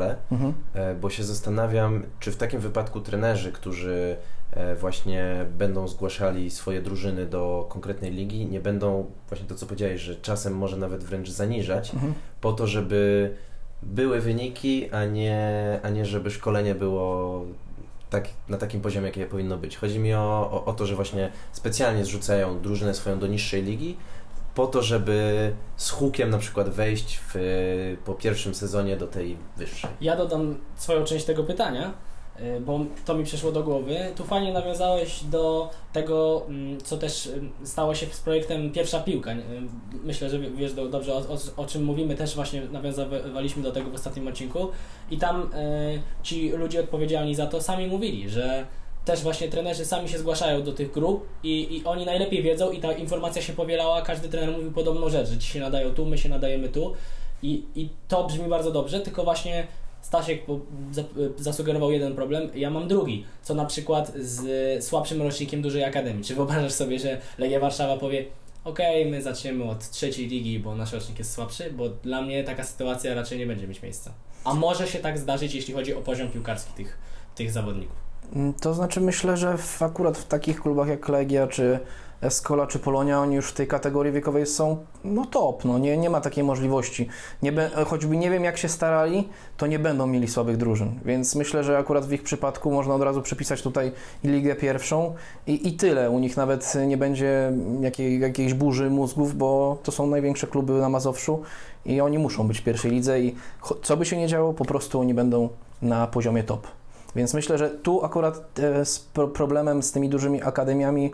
Mhm. bo się zastanawiam, czy w takim wypadku trenerzy, którzy właśnie będą zgłaszali swoje drużyny do konkretnej ligi, nie będą, właśnie to co powiedziałeś, że czasem może nawet wręcz zaniżać, mhm. po to, żeby były wyniki, a nie, a nie żeby szkolenie było tak, na takim poziomie, jakie powinno być. Chodzi mi o, o, o to, że właśnie specjalnie zrzucają drużynę swoją do niższej ligi, po to, żeby z hukiem na przykład wejść w, po pierwszym sezonie do tej wyższej. Ja dodam swoją część tego pytania, bo to mi przyszło do głowy. Tu fajnie nawiązałeś do tego, co też stało się z projektem Pierwsza Piłka. Myślę, że wiesz dobrze, o, o, o czym mówimy. Też właśnie nawiązywaliśmy do tego w ostatnim odcinku i tam y, ci ludzie odpowiedzialni za to sami mówili, że też właśnie trenerzy sami się zgłaszają do tych grup i, i oni najlepiej wiedzą i ta informacja się powielała, każdy trener mówił podobną rzecz, że ci się nadają tu, my się nadajemy tu i, i to brzmi bardzo dobrze, tylko właśnie Stasiek zasugerował jeden problem, ja mam drugi, co na przykład z słabszym rocznikiem dużej akademii. Czy wyobrażasz sobie, że Legia Warszawa powie okej, okay, my zaczniemy od trzeciej ligi, bo nasz rocznik jest słabszy, bo dla mnie taka sytuacja raczej nie będzie mieć miejsca. A może się tak zdarzyć, jeśli chodzi o poziom piłkarski tych, tych zawodników. To znaczy myślę, że w, akurat w takich klubach jak Legia, czy Escola, czy Polonia, oni już w tej kategorii wiekowej są no top, no nie, nie ma takiej możliwości. Nie be, choćby nie wiem jak się starali, to nie będą mieli słabych drużyn, więc myślę, że akurat w ich przypadku można od razu przypisać tutaj Ligę Pierwszą i, i tyle. U nich nawet nie będzie jakiej, jakiejś burzy mózgów, bo to są największe kluby na Mazowszu i oni muszą być w pierwszej lidze i co by się nie działo, po prostu oni będą na poziomie top. Więc myślę, że tu akurat e, z pro, problemem z tymi dużymi akademiami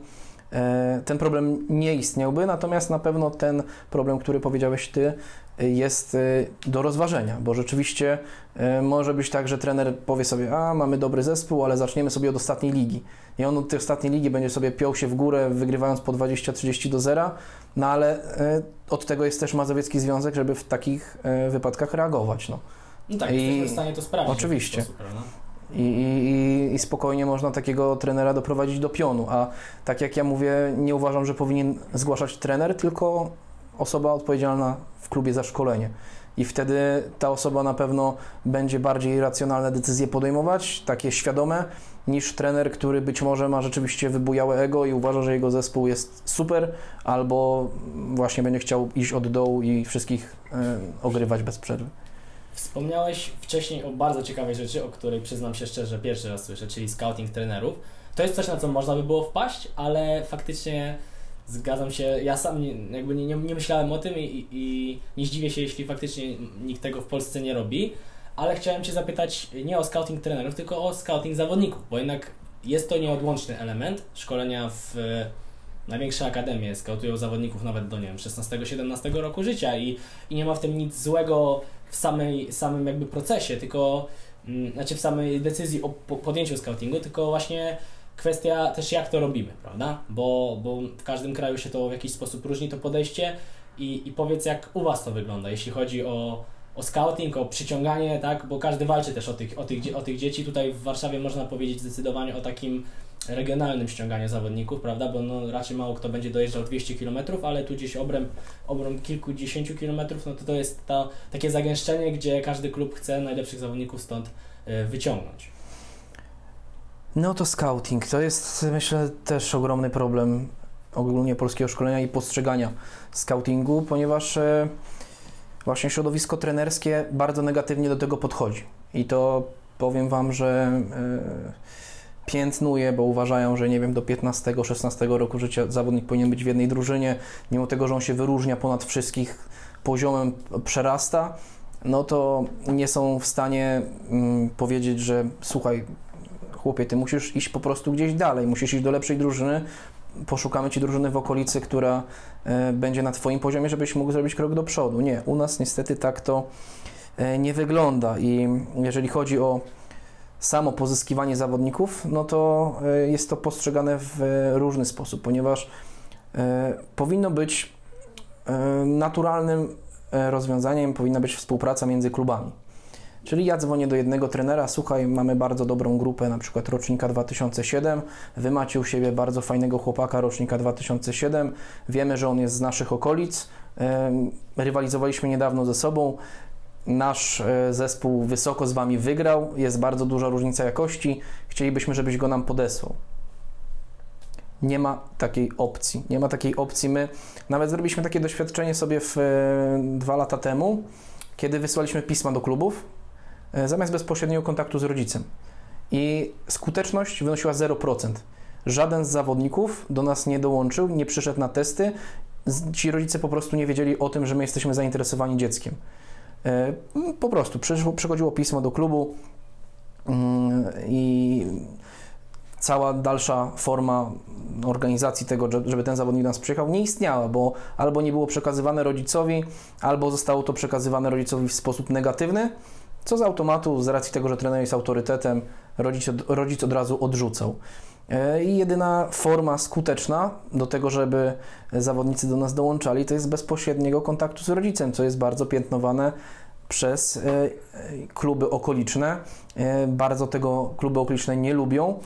e, ten problem nie istniałby, natomiast na pewno ten problem, który powiedziałeś Ty, e, jest e, do rozważenia, bo rzeczywiście e, może być tak, że trener powie sobie, a mamy dobry zespół, ale zaczniemy sobie od ostatniej ligi. I on od tej ostatniej ligi będzie sobie piął się w górę, wygrywając po dwadzieścia trzydzieści do zera, no ale e, od tego jest też Mazowiecki Związek, żeby w takich e, wypadkach reagować. No, no tak, I, jesteśmy w stanie to sprawdzić. Oczywiście. W sposób, prawda? I, i, I spokojnie można takiego trenera doprowadzić do pionu, a tak jak ja mówię, nie uważam, że powinien zgłaszać trener, tylko osoba odpowiedzialna w klubie za szkolenie. I wtedy ta osoba na pewno będzie bardziej racjonalne decyzje podejmować, takie świadome, niż trener, który być może ma rzeczywiście wybujałe ego i uważa, że jego zespół jest super, albo właśnie będzie chciał iść od dołu i wszystkich y, ogrywać bez przerwy. Wspomniałeś wcześniej o bardzo ciekawej rzeczy, o której przyznam się szczerze pierwszy raz słyszę, czyli scouting trenerów. To jest coś, na co można by było wpaść, ale faktycznie zgadzam się, ja sam nie, jakby nie, nie, nie myślałem o tym i, i nie zdziwię się, jeśli faktycznie nikt tego w Polsce nie robi, ale chciałem Cię zapytać nie o scouting trenerów, tylko o scouting zawodników, bo jednak jest to nieodłączny element szkolenia w największe akademie, skautują zawodników nawet do, nie wiem, szesnastego siedemnastego roku życia i, i nie ma w tym nic złego w samej, samym jakby procesie, tylko mm, znaczy w samej decyzji o po, podjęciu scoutingu, tylko właśnie kwestia też jak to robimy, prawda? Bo, bo w każdym kraju się to w jakiś sposób różni to podejście i, i powiedz jak u Was to wygląda, jeśli chodzi o, o scouting, o przyciąganie, tak? Bo każdy walczy też o tych, o, tych, o tych dzieci. Tutaj w Warszawie można powiedzieć zdecydowanie o takim regionalnym ściąganiu zawodników, prawda, bo no, raczej mało kto będzie dojeżdżał dwieście kilometrów, ale tu gdzieś obręb, obręb kilkudziesięciu kilometrów, no to to jest to, takie zagęszczenie, gdzie każdy klub chce najlepszych zawodników stąd y, wyciągnąć. No to scouting, to jest myślę też ogromny problem ogólnie polskiego szkolenia i postrzegania scoutingu, ponieważ y, właśnie środowisko trenerskie bardzo negatywnie do tego podchodzi i to powiem Wam, że y, piętnuje, bo uważają, że nie wiem, do piętnastego szesnastego roku życia zawodnik powinien być w jednej drużynie, mimo tego, że on się wyróżnia ponad wszystkich, poziomem przerasta, no to nie są w stanie mm, powiedzieć, że słuchaj, chłopie, ty musisz iść po prostu gdzieś dalej, musisz iść do lepszej drużyny, poszukamy Ci drużyny w okolicy, która y, będzie na Twoim poziomie, żebyś mógł zrobić krok do przodu. Nie, u nas niestety tak to y, nie wygląda i jeżeli chodzi o samo pozyskiwanie zawodników, no to jest to postrzegane w różny sposób, ponieważ powinno być naturalnym rozwiązaniem, powinna być współpraca między klubami. Czyli ja dzwonię do jednego trenera, słuchaj, mamy bardzo dobrą grupę, na przykład rocznika dwa tysiące siedem, wy macie u siebie bardzo fajnego chłopaka rocznika dwa tysiące siedem, wiemy, że on jest z naszych okolic, rywalizowaliśmy niedawno ze sobą, nasz zespół wysoko z Wami wygrał, jest bardzo duża różnica jakości, chcielibyśmy, żebyś go nam podesłał. Nie ma takiej opcji. Nie ma takiej opcji. My nawet zrobiliśmy takie doświadczenie sobie w, dwa lata temu, kiedy wysłaliśmy pisma do klubów zamiast bezpośredniego kontaktu z rodzicem. I skuteczność wynosiła zero procent. Żaden z zawodników do nas nie dołączył, nie przyszedł na testy. Ci rodzice po prostu nie wiedzieli o tym, że my jesteśmy zainteresowani dzieckiem. Po prostu przychodziło pismo do klubu i cała dalsza forma organizacji tego, żeby ten zawodnik do nas przyjechał, nie istniała, bo albo nie było przekazywane rodzicowi, albo zostało to przekazywane rodzicowi w sposób negatywny, co z automatu, z racji tego, że trener jest autorytetem, rodzic od, rodzic od razu odrzucał. I jedyna forma skuteczna do tego, żeby zawodnicy do nas dołączali, to jest bezpośredniego kontaktu z rodzicem, co jest bardzo piętnowane przez kluby okoliczne. Bardzo tego kluby okoliczne nie lubią,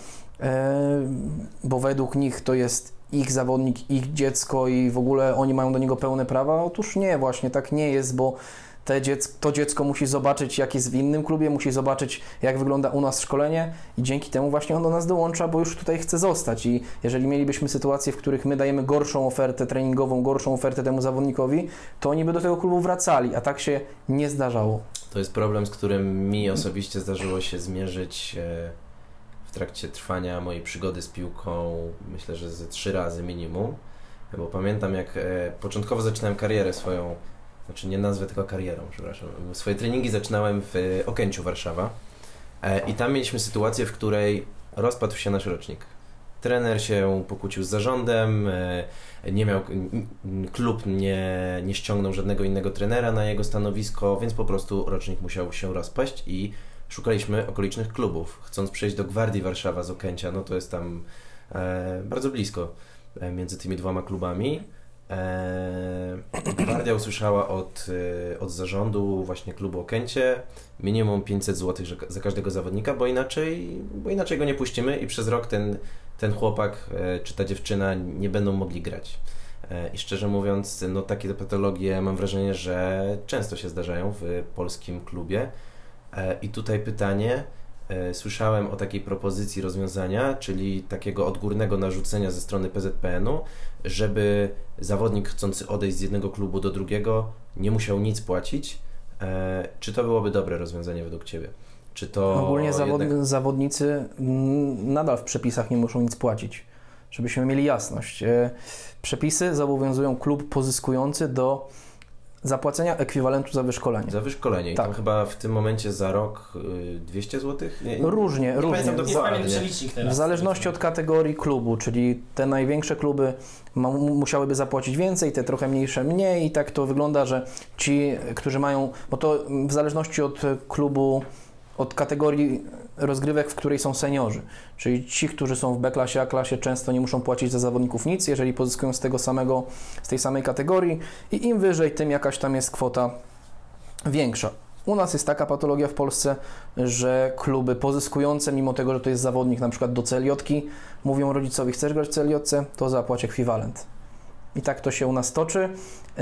bo według nich to jest ich zawodnik, ich dziecko i w ogóle oni mają do niego pełne prawa. Otóż nie, właśnie tak nie jest, bo te dziecko, to dziecko musi zobaczyć, jak jest w innym klubie, musi zobaczyć, jak wygląda u nas szkolenie i dzięki temu właśnie on do nas dołącza, bo już tutaj chce zostać. I jeżeli mielibyśmy sytuacje, w których my dajemy gorszą ofertę treningową, gorszą ofertę temu zawodnikowi, to oni by do tego klubu wracali, a tak się nie zdarzało. To jest problem, z którym mi osobiście zdarzyło się zmierzyć w trakcie trwania mojej przygody z piłką, myślę, że ze trzy razy minimum, bo pamiętam, jak początkowo zaczynałem karierę swoją, znaczy nie nazwę tylko karierą, przepraszam. Swoje treningi zaczynałem w Okęciu, Warszawa i tam mieliśmy sytuację, w której rozpadł się nasz rocznik. Trener się pokłócił z zarządem, nie miał, klub nie, nie ściągnął żadnego innego trenera na jego stanowisko, więc po prostu rocznik musiał się rozpaść i szukaliśmy okolicznych klubów. Chcąc przejść do Gwardii Warszawa z Okęcia, no to jest tam e, bardzo blisko e, między tymi dwoma klubami. Gwardia usłyszała od, od zarządu właśnie klubu Okęcie minimum pięćset złotych za każdego zawodnika, bo inaczej, bo inaczej go nie puścimy i przez rok ten, ten chłopak czy ta dziewczyna nie będą mogli grać. I szczerze mówiąc, no takie patologie mam wrażenie, że często się zdarzają w polskim klubie. I tutaj pytanie, słyszałem o takiej propozycji rozwiązania, czyli takiego odgórnego narzucenia ze strony P Z P N u, żeby zawodnik chcący odejść z jednego klubu do drugiego nie musiał nic płacić. Czy to byłoby dobre rozwiązanie według Ciebie? Czy to Ogólnie zawod jednak... zawodnicy nadal w przepisach nie muszą nic płacić, żebyśmy mieli jasność. Przepisy zobowiązują klub pozyskujący do zapłacenia ekwiwalentu za wyszkolenie. Za wyszkolenie. I tak. Tam chyba w tym momencie za rok dwieście złotych? Nie, nie, różnie, nie różnie. Pamiętam dokładnie. W zależności od kategorii klubu, czyli te największe kluby ma, musiałyby zapłacić więcej, te trochę mniejsze mniej i tak to wygląda, że ci, którzy mają, bo to w zależności od klubu, od kategorii rozgrywek, w której są seniorzy, czyli ci, którzy są w B-klasie, A-klasie często nie muszą płacić za zawodników nic, jeżeli pozyskują z tego samego, z tej samej kategorii i im wyżej, tym jakaś tam jest kwota większa. U nas jest taka patologia w Polsce, że kluby pozyskujące, mimo tego, że to jest zawodnik na przykład do C L J-ki, mówią rodzicowi, chcesz grać w C L J-ce, to zapłać ekwiwalent. I tak to się u nas toczy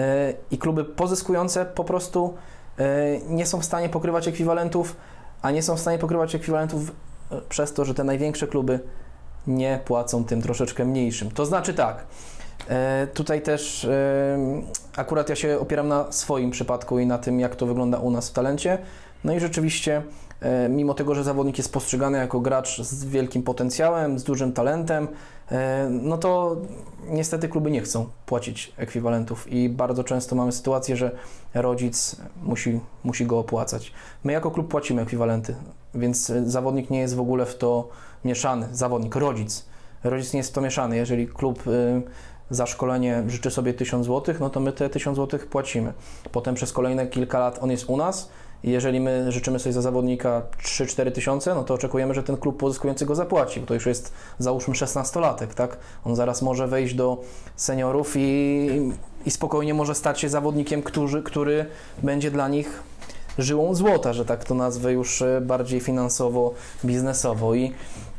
i kluby pozyskujące po prostu nie są w stanie pokrywać ekwiwalentów, a nie są w stanie pokrywać ekwiwalentów przez to, że te największe kluby nie płacą tym troszeczkę mniejszym. To znaczy tak, e, tutaj też e, akurat ja się opieram na swoim przypadku i na tym, jak to wygląda u nas w Talencie. No i rzeczywiście, e, mimo tego, że zawodnik jest postrzegany jako gracz z wielkim potencjałem, z dużym talentem, e, no to niestety kluby nie chcą płacić ekwiwalentów i bardzo często mamy sytuację, że rodzic musi, musi go opłacać. My jako klub płacimy ekwiwalenty, więc zawodnik nie jest w ogóle w to mieszany. Zawodnik, rodzic. Rodzic nie jest w to mieszany. Jeżeli klub y, za szkolenie życzy sobie tysiąc złotych, no to my te tysiąc złotych płacimy. Potem przez kolejne kilka lat on jest u nas i jeżeli my życzymy sobie za zawodnika trzy cztery tysiące, no to oczekujemy, że ten klub pozyskujący go zapłaci, bo to już jest, załóżmy, szesnastolatek, tak? On zaraz może wejść do seniorów i, i spokojnie może stać się zawodnikiem, który, który będzie dla nich żyłą złota, że tak to nazwę już bardziej finansowo, biznesowo. I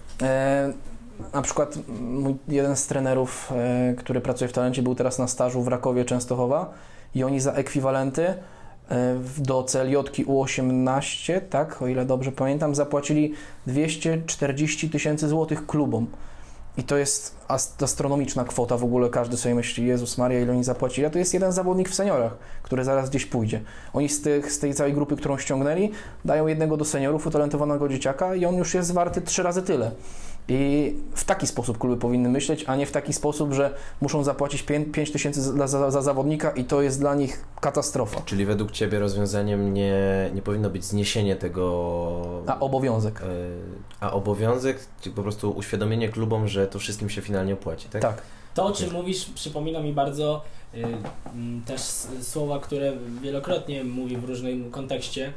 e, na przykład mój, jeden z trenerów, e, który pracuje w Talencie, był teraz na stażu w Rakowie Częstochowa i oni za ekwiwalenty do C L J U osiemnaście, tak, o ile dobrze pamiętam, zapłacili dwieście czterdzieści tysięcy złotych klubom. I to jest astronomiczna kwota w ogóle, każdy sobie myśli, Jezus Maria, ile oni zapłacili, a to jest jeden zawodnik w seniorach, który zaraz gdzieś pójdzie. Oni z, tych, z tej całej grupy, którą ściągnęli, dają jednego do seniorów, utalentowanego dzieciaka i on już jest warty trzy razy tyle. I w taki sposób kluby powinny myśleć, a nie w taki sposób, że muszą zapłacić pięć tysięcy za, za, za zawodnika i to jest dla nich katastrofa. Czyli według Ciebie rozwiązaniem nie, nie powinno być zniesienie tego... A obowiązek. A obowiązek, czyli po prostu uświadomienie klubom, że to wszystkim się finalnie opłaci, tak? Tak. To, o czym mówisz, przypomina mi bardzo y, y, też słowa, które wielokrotnie mówi w różnym kontekście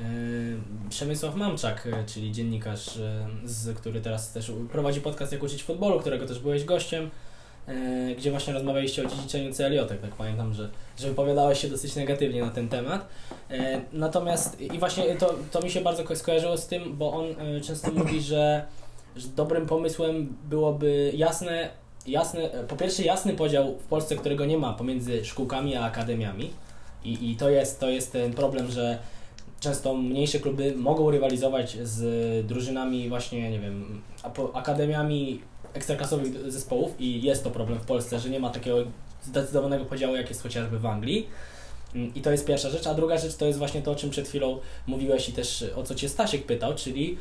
Przemysław Mamczak, czyli dziennikarz, z, który teraz też prowadzi podcast Jak uczyć futbolu, którego też byłeś gościem, gdzie właśnie rozmawialiście o dziedziczeniu C L J. Tak pamiętam, że, że wypowiadałeś się dosyć negatywnie na ten temat. Natomiast i właśnie to, to mi się bardzo skojarzyło z tym, bo on często mówi, że, że dobrym pomysłem byłoby jasne, jasne, po pierwsze jasny podział w Polsce, którego nie ma pomiędzy szkółkami a akademiami. I, i to jest, to jest ten problem, że często mniejsze kluby mogą rywalizować z drużynami właśnie, nie wiem, akademiami ekstraklasowych zespołów i jest to problem w Polsce, że nie ma takiego zdecydowanego podziału, jak jest chociażby w Anglii. I to jest pierwsza rzecz, a druga rzecz to jest właśnie to, o czym przed chwilą mówiłeś i też o co Cię Stasiek pytał, czyli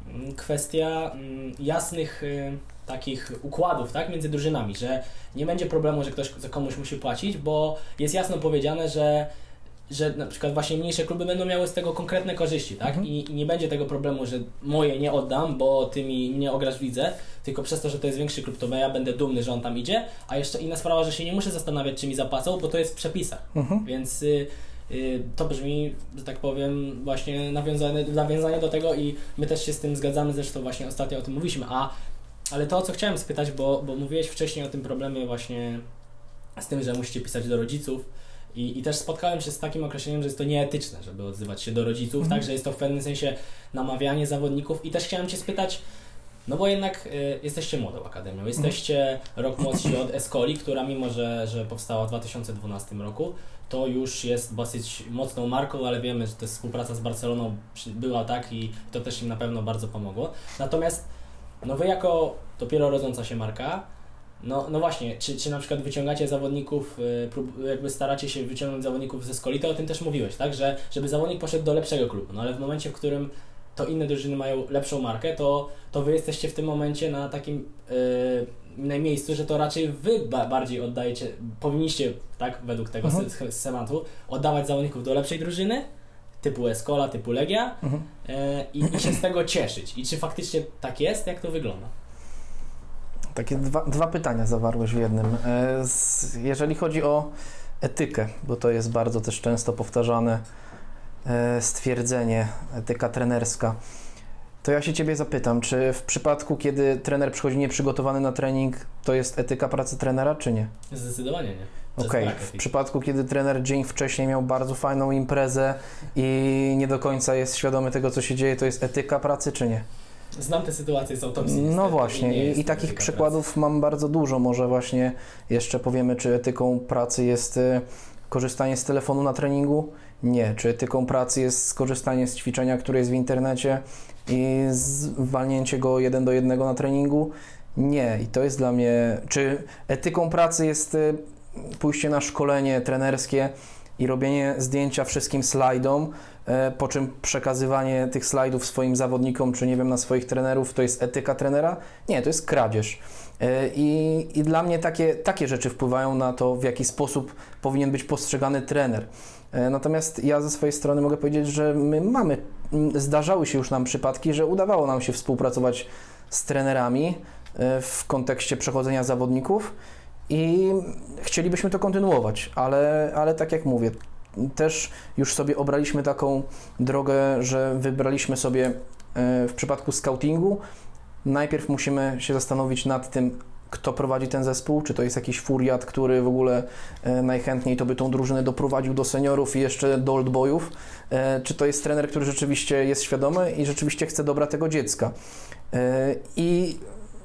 kwestia jasnych takich układów, tak, między drużynami, że nie będzie problemu, że ktoś za komuś musi płacić, bo jest jasno powiedziane, że że na przykład właśnie mniejsze kluby będą miały z tego konkretne korzyści, tak? Mhm. I, I nie będzie tego problemu, że moje nie oddam, bo ty mi mnie ograsz w lidze, tylko przez to, że to jest większy klub, to ja będę dumny, że on tam idzie, a jeszcze inna sprawa, że się nie muszę zastanawiać, czy mi zapłacą, bo to jest w przepisach. Mhm. Więc y, y, to brzmi, że tak powiem, właśnie nawiązanie, nawiązanie do tego i my też się z tym zgadzamy, zresztą właśnie ostatnio o tym mówiliśmy, a ale to, o co chciałem spytać, bo, bo mówiłeś wcześniej o tym problemie właśnie z tym, że musicie pisać do rodziców. I, I też spotkałem się z takim określeniem, że jest to nieetyczne, żeby odzywać się do rodziców, mm. tak, że jest to w pewnym sensie namawianie zawodników i też chciałem Cię spytać, no bo jednak y, jesteście młodą akademią, jesteście mm. rok młodsi od Escoli, która mimo, że, że powstała w dwa tysiące dwunastym roku, to już jest dosyć mocną marką, ale wiemy, że ta współpraca z Barceloną była, tak, i to też im na pewno bardzo pomogło. Natomiast no Wy jako dopiero rodząca się marka, No, no właśnie, czy, czy na przykład wyciągacie zawodników, yy, jakby staracie się wyciągnąć zawodników ze Escoli, to o tym też mówiłeś, tak? Że żeby zawodnik poszedł do lepszego klubu, no ale w momencie, w którym to inne drużyny mają lepszą markę, to, to wy jesteście w tym momencie na takim yy, miejscu, że to raczej wy ba- bardziej oddajecie, powinniście, tak, według tego mhm. se- sematu, oddawać zawodników do lepszej drużyny, typu Escola, typu Legia mhm. yy, i, i się z tego cieszyć. I czy faktycznie tak jest? Jak to wygląda? Takie dwa, dwa pytania zawarłeś w jednym. Jeżeli chodzi o etykę, bo to jest bardzo też często powtarzane stwierdzenie, etyka trenerska, to ja się Ciebie zapytam, czy w przypadku, kiedy trener przychodzi nieprzygotowany na trening, to jest etyka pracy trenera, czy nie? Zdecydowanie nie. Okej, okay. W przypadku, kiedy trener dzień wcześniej miał bardzo fajną imprezę i nie do końca jest świadomy tego, co się dzieje, to jest etyka pracy, czy nie? Znam te sytuacje z autopsji. No właśnie, i, i takich przykładów pracy mam bardzo dużo. Może właśnie jeszcze powiemy, czy etyką pracy jest y, korzystanie z telefonu na treningu? Nie. Czy etyką pracy jest skorzystanie z ćwiczenia, które jest w internecie i zwalnięcie go jeden do jednego na treningu? Nie. I to jest dla mnie... Czy etyką pracy jest y, pójście na szkolenie trenerskie i robienie zdjęcia wszystkim slajdom, po czym przekazywanie tych slajdów swoim zawodnikom, czy nie wiem, na swoich trenerów, to jest etyka trenera? Nie, to jest kradzież. I, i dla mnie takie, takie rzeczy wpływają na to, w jaki sposób powinien być postrzegany trener. Natomiast ja ze swojej strony mogę powiedzieć, że my mamy, zdarzały się już nam przypadki, że udawało nam się współpracować z trenerami w kontekście przechodzenia zawodników i chcielibyśmy to kontynuować, ale, ale tak jak mówię, też już sobie obraliśmy taką drogę, że wybraliśmy sobie w przypadku scoutingu, najpierw musimy się zastanowić nad tym, kto prowadzi ten zespół, czy to jest jakiś furiat, który w ogóle najchętniej to by tą drużynę doprowadził do seniorów i jeszcze do old boyów, czy to jest trener, który rzeczywiście jest świadomy i rzeczywiście chce dobra tego dziecka. I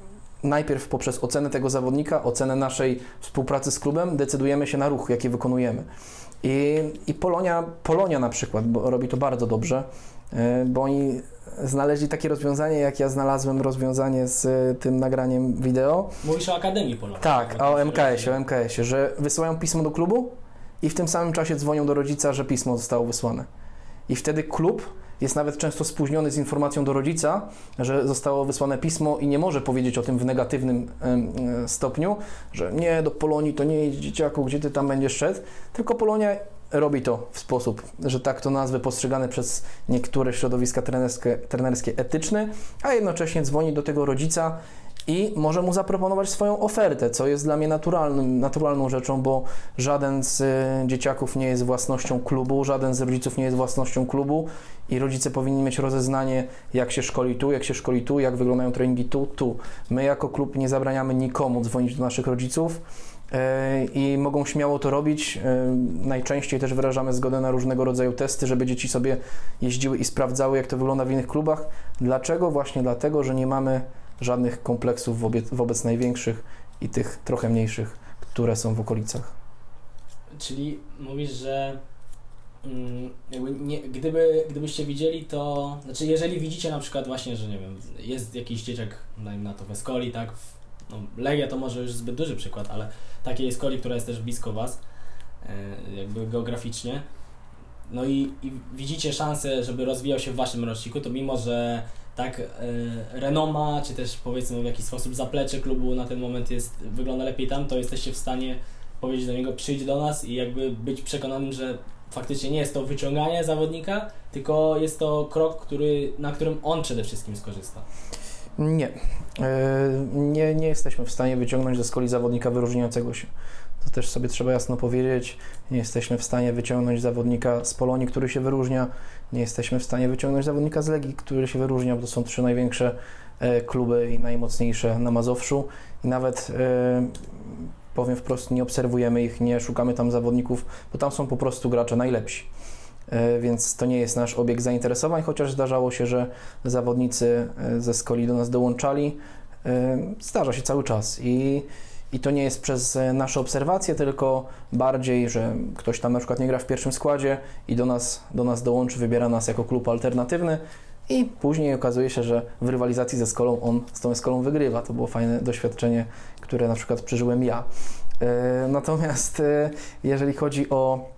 najpierw poprzez ocenę tego zawodnika, ocenę naszej współpracy z klubem decydujemy się na ruch, jaki wykonujemy. I, i Polonia, Polonia na przykład bo robi to bardzo dobrze, bo oni znaleźli takie rozwiązanie, jak ja znalazłem rozwiązanie z tym nagraniem wideo. Mówisz o Akademii Polonii. Tak, o M K S-ie, o M K S-ie, że wysyłają pismo do klubu i w tym samym czasie dzwonią do rodzica, że pismo zostało wysłane. I wtedy klub jest nawet często spóźniony z informacją do rodzica, że zostało wysłane pismo i nie może powiedzieć o tym w negatywnym y, stopniu, że nie, do Polonii to nie idź dzieciaku, gdzie ty tam będziesz szedł, tylko Polonia robi to w sposób, że tak to nazwę, postrzegane przez niektóre środowiska trenerskie, trenerskie etyczny, a jednocześnie dzwoni do tego rodzica i może mu zaproponować swoją ofertę, co jest dla mnie naturalnym, naturalną rzeczą, bo żaden z y, dzieciaków nie jest własnością klubu, żaden z rodziców nie jest własnością klubu i rodzice powinni mieć rozeznanie, jak się szkoli tu, jak się szkoli tu, jak wyglądają treningi tu, tu. My jako klub nie zabraniamy nikomu dzwonić do naszych rodziców y, i mogą śmiało to robić. Y, najczęściej też wyrażamy zgodę na różnego rodzaju testy, żeby dzieci sobie jeździły i sprawdzały, jak to wygląda w innych klubach. Dlaczego? Właśnie dlatego, że nie mamy żadnych kompleksów wobec, wobec największych i tych trochę mniejszych, które są w okolicach. Czyli mówisz, że mm, jakby nie, gdyby, gdybyście widzieli to, znaczy jeżeli widzicie na przykład właśnie, że nie wiem, jest jakiś dzieciak, dajmy na to w Escoli, tak, w, no Legia to może już zbyt duży przykład, ale takiej Escoli, która jest też blisko Was, e, jakby geograficznie, no i, i widzicie szansę, żeby rozwijał się w Waszym roczniku, to mimo, że tak, e, renoma, czy też powiedzmy w jakiś sposób zaplecze klubu na ten moment jest, wygląda lepiej tam, to jesteście w stanie powiedzieć do niego, przyjdź do nas i jakby być przekonanym, że faktycznie nie jest to wyciąganie zawodnika, tylko jest to krok, który, na którym on przede wszystkim skorzysta. Nie. nie, nie jesteśmy w stanie wyciągnąć ze Escoli zawodnika wyróżniającego się. To też sobie trzeba jasno powiedzieć. Nie jesteśmy w stanie wyciągnąć zawodnika z Polonii, który się wyróżnia. Nie jesteśmy w stanie wyciągnąć zawodnika z Legii, który się wyróżnia, bo to są trzy największe kluby i najmocniejsze na Mazowszu. I nawet powiem wprost, nie obserwujemy ich, nie szukamy tam zawodników, bo tam są po prostu gracze najlepsi. Więc to nie jest nasz obiekt zainteresowań, chociaż zdarzało się, że zawodnicy ze Escoli do nas dołączali. Zdarza się cały czas i, i to nie jest przez nasze obserwacje, tylko bardziej, że ktoś tam na przykład nie gra w pierwszym składzie i do nas, do nas dołączy, wybiera nas jako klub alternatywny i później okazuje się, że w rywalizacji ze Escolą on z tą Escolą wygrywa. To było fajne doświadczenie, które na przykład przeżyłem ja. Natomiast jeżeli chodzi o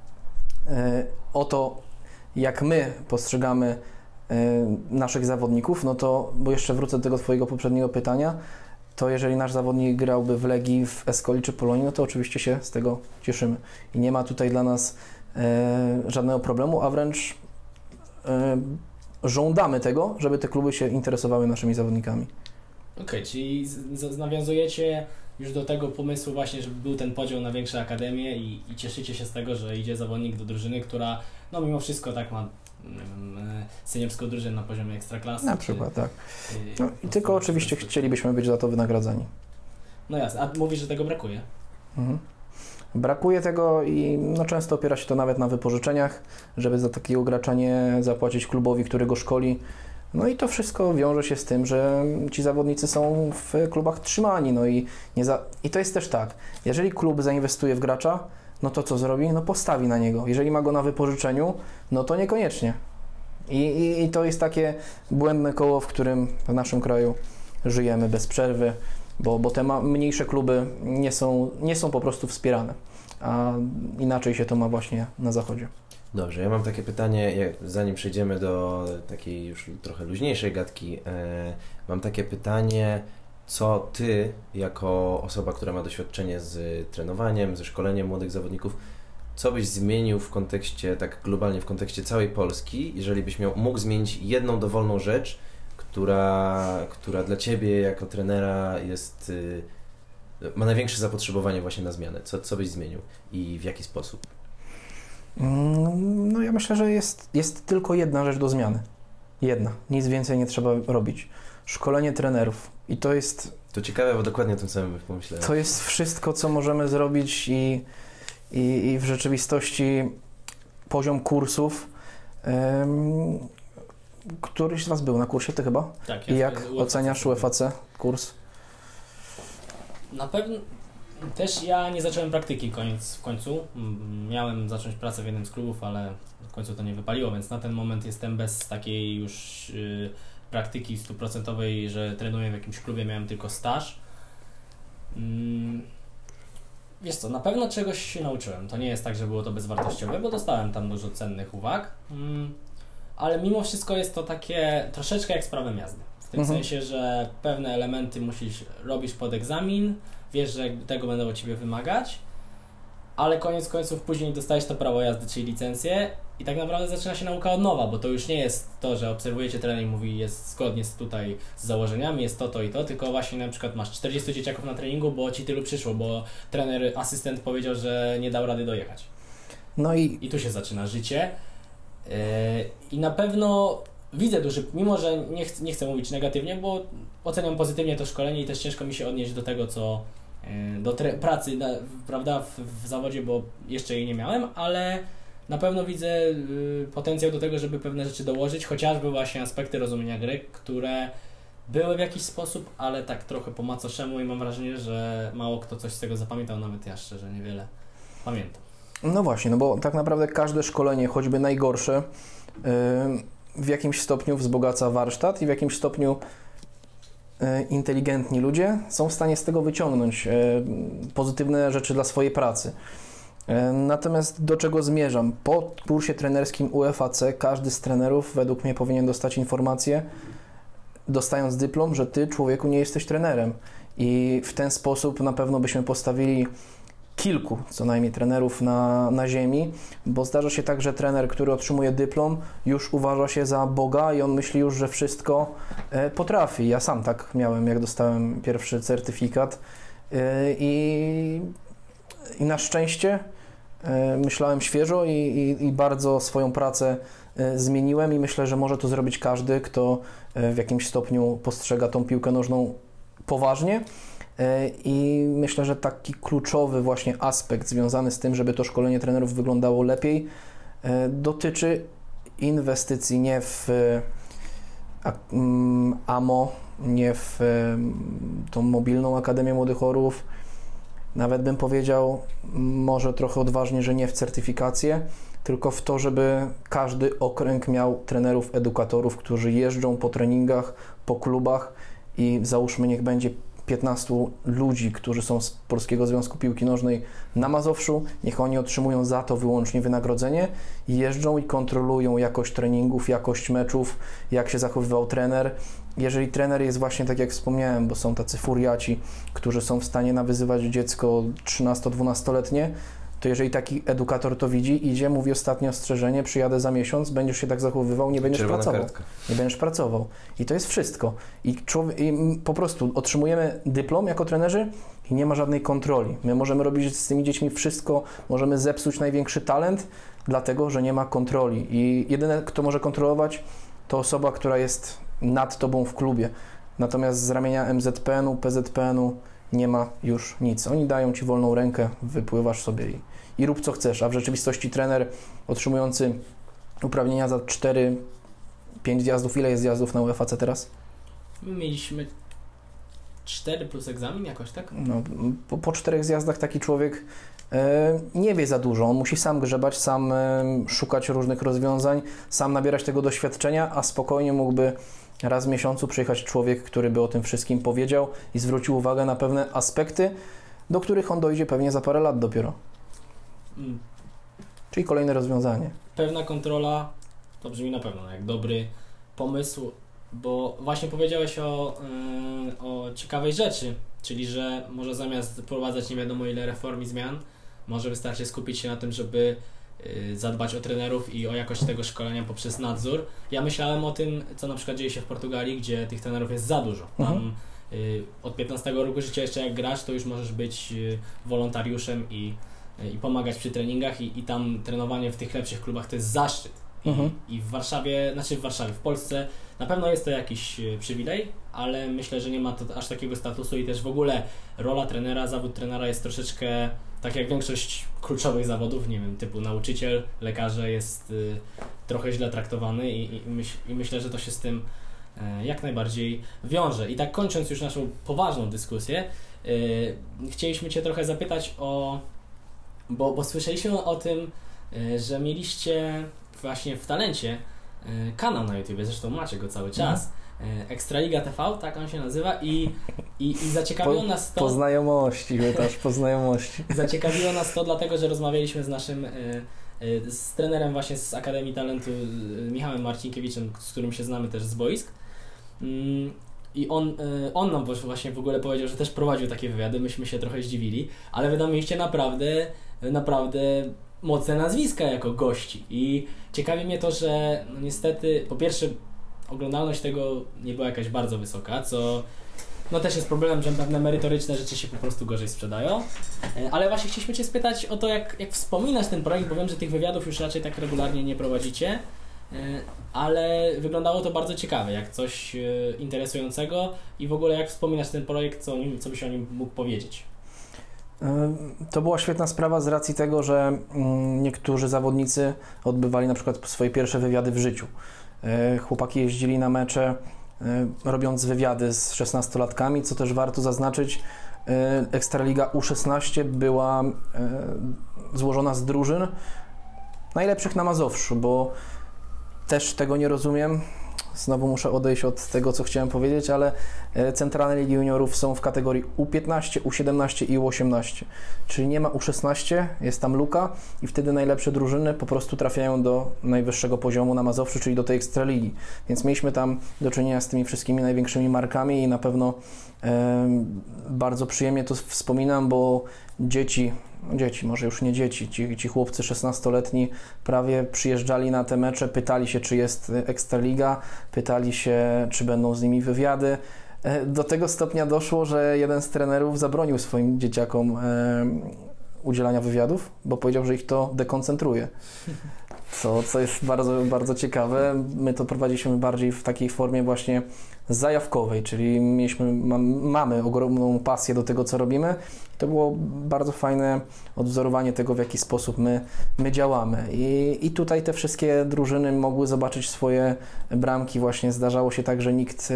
o to, jak my postrzegamy naszych zawodników, no to, bo jeszcze wrócę do tego Twojego poprzedniego pytania, to jeżeli nasz zawodnik grałby w Legii, w Escoli czy Polonii, no to oczywiście się z tego cieszymy. I nie ma tutaj dla nas e, żadnego problemu, a wręcz e, żądamy tego, żeby te kluby się interesowały naszymi zawodnikami. Okej, okay, czyli z, z, nawiązujecie już do tego pomysłu właśnie, żeby był ten podział na większe akademie i, i cieszycie się z tego, że idzie zawodnik do drużyny, która no mimo wszystko tak ma seniorską drużynę na poziomie ekstraklasy. Na przykład, czy, tak. No, i tylko oczywiście chcielibyśmy być za to wynagradzani. No jasne, a mówisz, że tego brakuje? Mhm. Brakuje tego i no, często opiera się to nawet na wypożyczeniach, żeby za takiego gracza nie zapłacić klubowi, który go szkoli. No i to wszystko wiąże się z tym, że ci zawodnicy są w klubach trzymani. No i, nie za... I to jest też tak, jeżeli klub zainwestuje w gracza, no to co zrobi? No postawi na niego. Jeżeli ma go na wypożyczeniu, no to niekoniecznie. I, i, i to jest takie błędne koło, w którym w naszym kraju żyjemy bez przerwy, bo, bo te ma, mniejsze kluby nie są, nie są po prostu wspierane, a inaczej się to ma właśnie na zachodzie. Dobrze, ja mam takie pytanie, jak, zanim przejdziemy do takiej już trochę luźniejszej gadki, e, mam takie pytanie, co Ty, jako osoba, która ma doświadczenie z trenowaniem, ze szkoleniem młodych zawodników, co byś zmienił w kontekście, tak globalnie w kontekście całej Polski, jeżeli byś miał, mógł zmienić jedną dowolną rzecz, która, która dla Ciebie jako trenera jest, y, ma największe zapotrzebowanie właśnie na zmianę. Co, co byś zmienił i w jaki sposób? No ja myślę, że jest, jest tylko jedna rzecz do zmiany. Jedna. Nic więcej nie trzeba robić. Szkolenie trenerów. I to jest... To ciekawe, bo dokładnie o tym samym pomyślałem. To jest wszystko, co możemy zrobić i, i, i w rzeczywistości poziom kursów. Um, któryś z Was był na kursie, Ty chyba? Tak. I jak oceniasz U F A C kurs? Na pewno też ja nie zacząłem praktyki koniec w końcu. Miałem zacząć pracę w jednym z klubów, ale w końcu to nie wypaliło, więc na ten moment jestem bez takiej już yy, praktyki stuprocentowej, że trenuję w jakimś klubie, miałem tylko staż. Mm. Wiesz co, na pewno czegoś się nauczyłem. To nie jest tak, że było to bezwartościowe, bo dostałem tam dużo cennych uwag, mm. ale mimo wszystko jest to takie troszeczkę jak z prawem jazdy. W tym mhm. sensie, że pewne elementy musisz robisz pod egzamin, wiesz, że tego będą od Ciebie wymagać, ale koniec końców później dostajesz to prawo jazdy, czyli licencję i tak naprawdę zaczyna się nauka od nowa, bo to już nie jest to, że obserwujecie trener i mówi jest zgodnie z tutaj z założeniami, jest to, to i to, tylko właśnie na przykład masz czterdziestu dzieciaków na treningu, bo Ci tylu przyszło, bo trener, asystent powiedział, że nie dał rady dojechać. No i... I tu się zaczyna życie yy, i na pewno widzę duży, mimo że nie, ch nie chcę mówić negatywnie, bo oceniam pozytywnie to szkolenie i też ciężko mi się odnieść do tego, co yy, do pracy, na, prawda, w, w zawodzie, bo jeszcze jej nie miałem, ale na pewno widzę yy, potencjał do tego, żeby pewne rzeczy dołożyć, chociażby właśnie aspekty rozumienia gry, które były w jakiś sposób, ale tak trochę po macoszemu i mam wrażenie, że mało kto coś z tego zapamiętał, nawet ja szczerze niewiele pamiętam. No właśnie, no bo tak naprawdę każde szkolenie, choćby najgorsze, yy, w jakimś stopniu wzbogaca warsztat i w jakimś stopniu yy, inteligentni ludzie są w stanie z tego wyciągnąć yy, pozytywne rzeczy dla swojej pracy. Yy, natomiast do czego zmierzam? Po kursie trenerskim U F A C każdy z trenerów według mnie powinien dostać informację, dostając dyplom, że Ty, człowieku, nie jesteś trenerem. I w ten sposób na pewno byśmy postawili kilku co najmniej trenerów na, na ziemi, bo zdarza się tak, że trener, który otrzymuje dyplom, już uważa się za Boga i on myśli już, że wszystko e, potrafi. Ja sam tak miałem, jak dostałem pierwszy certyfikat e, i, i na szczęście e, myślałem świeżo i, i, i bardzo swoją pracę e, zmieniłem i myślę, że może to zrobić każdy, kto e, w jakimś stopniu postrzega tą piłkę nożną poważnie. I myślę, że taki kluczowy właśnie aspekt związany z tym, żeby to szkolenie trenerów wyglądało lepiej, dotyczy inwestycji nie w A M O, nie w tą mobilną Akademię Młodych Orłów, nawet bym powiedział może trochę odważnie, że nie w certyfikację, tylko w to, żeby każdy okręg miał trenerów, edukatorów, którzy jeżdżą po treningach, po klubach i załóżmy niech będzie piętnastu ludzi, którzy są z Polskiego Związku Piłki Nożnej na Mazowszu, niech oni otrzymują za to wyłącznie wynagrodzenie i jeżdżą i kontrolują jakość treningów, jakość meczów, jak się zachowywał trener. Jeżeli trener jest właśnie tak jak wspomniałem, bo są tacy furiaci, którzy są w stanie nawyzywać dziecko trzynasto-dwunastoletnie, to jeżeli taki edukator to widzi, idzie, mówi ostatnie ostrzeżenie, przyjadę za miesiąc, będziesz się tak zachowywał, nie będziesz Czerwona pracował. kartka. Nie będziesz pracował. I to jest wszystko. I, człowiek, I po prostu otrzymujemy dyplom jako trenerzy i nie ma żadnej kontroli. My możemy robić z tymi dziećmi wszystko, możemy zepsuć największy talent, dlatego, że nie ma kontroli. I jedyne, kto może kontrolować, to osoba, która jest nad tobą w klubie. Natomiast z ramienia M Z P N-u, P Z P N-u nie ma już nic. Oni dają ci wolną rękę, wypływasz sobie i, i rób co chcesz, a w rzeczywistości trener otrzymujący uprawnienia za cztery pięć zjazdów, ile jest zjazdów na U F A C teraz? My mieliśmy cztery plus egzamin jakoś, tak? No, po, po czterech zjazdach taki człowiek e, nie wie za dużo, on musi sam grzebać, sam e, szukać różnych rozwiązań, sam nabierać tego doświadczenia, a spokojnie mógłby raz w miesiącu przyjechać człowiek, który by o tym wszystkim powiedział i zwrócił uwagę na pewne aspekty, do których on dojdzie pewnie za parę lat dopiero. Mm. Czyli kolejne rozwiązanie. Pewna kontrola to brzmi na pewno jak dobry pomysł, bo właśnie powiedziałeś o, yy, o ciekawej rzeczy, czyli że może zamiast wprowadzać nie wiadomo ile reform i zmian, może wystarczy skupić się na tym, żeby zadbać o trenerów i o jakość tego szkolenia poprzez nadzór. Ja myślałem o tym, co na przykład dzieje się w Portugalii, gdzie tych trenerów jest za dużo. Tam mhm. y, od piętnastego roku życia jeszcze jak grasz, to już możesz być y, wolontariuszem i, y, i pomagać przy treningach i, i tam trenowanie w tych lepszych klubach to jest zaszczyt. I, mhm. I w Warszawie, znaczy w Warszawie, w Polsce na pewno jest to jakiś y, przywilej, ale myślę, że nie ma to aż takiego statusu i też w ogóle rola trenera, zawód trenera jest troszeczkę tak jak większość kluczowych zawodów, nie wiem, typu nauczyciel, lekarze jest y, trochę źle traktowany i, i, myśl, i myślę, że to się z tym jak najbardziej wiąże. I tak kończąc już naszą poważną dyskusję, chcieliśmy Cię trochę zapytać o, bo, bo słyszeliśmy o tym, że mieliście właśnie w Talencie kanał na YouTubie, zresztą macie go cały czas, Ekstraliga T V, tak on się nazywa i, i, i zaciekawiło po, nas to... Po znajomości, też po znajomości. Zaciekawiło nas to dlatego, że rozmawialiśmy z naszym, z trenerem właśnie z Akademii Talentu, Michałem Marcinkiewiczem, z którym się znamy też z boisk. I on, on nam właśnie w ogóle powiedział, że też prowadził takie wywiady, myśmy się trochę zdziwili, ale wy tam mieliście naprawdę, naprawdę mocne nazwiska jako gości i ciekawi mnie to, że no niestety, po pierwsze oglądalność tego nie była jakaś bardzo wysoka, co no też jest problemem, że pewne merytoryczne rzeczy się po prostu gorzej sprzedają, ale właśnie chcieliśmy Cię spytać o to, jak, jak wspominasz ten projekt, bo wiem, że tych wywiadów już raczej tak regularnie nie prowadzicie, ale wyglądało to bardzo ciekawe, jak coś interesującego i w ogóle jak wspominasz ten projekt, co, co byś o nim mógł powiedzieć? To była świetna sprawa z racji tego, że niektórzy zawodnicy odbywali na przykład swoje pierwsze wywiady w życiu. Chłopaki jeździli na mecze, robiąc wywiady z szesnastolatkami, co też warto zaznaczyć, Ekstraliga U szesnaście była złożona z drużyn najlepszych na Mazowszu, bo też tego nie rozumiem. Znowu muszę odejść od tego, co chciałem powiedzieć, ale centralne ligi juniorów są w kategorii U piętnaście, U siedemnaście i U osiemnaście. Czyli nie ma U szesnaście, jest tam luka i wtedy najlepsze drużyny po prostu trafiają do najwyższego poziomu na Mazowszu, czyli do tej Ekstraligi. Więc mieliśmy tam do czynienia z tymi wszystkimi największymi markami i na pewno e, bardzo przyjemnie to wspominam, bo dzieci, dzieci, może już nie dzieci, ci, ci chłopcy szesnastoletni prawie przyjeżdżali na te mecze, pytali się, czy jest Ekstraliga, pytali się, czy będą z nimi wywiady. Do tego stopnia doszło, że jeden z trenerów zabronił swoim dzieciakom e, udzielania wywiadów, bo powiedział, że ich to dekoncentruje. Co, co jest bardzo, bardzo ciekawe. My to prowadziliśmy bardziej w takiej formie właśnie zajawkowej, czyli mieliśmy, mam, mamy ogromną pasję do tego, co robimy. To było bardzo fajne odwzorowanie tego, w jaki sposób my, my działamy. I, I tutaj te wszystkie drużyny mogły zobaczyć swoje bramki. Właśnie zdarzało się tak, że nikt,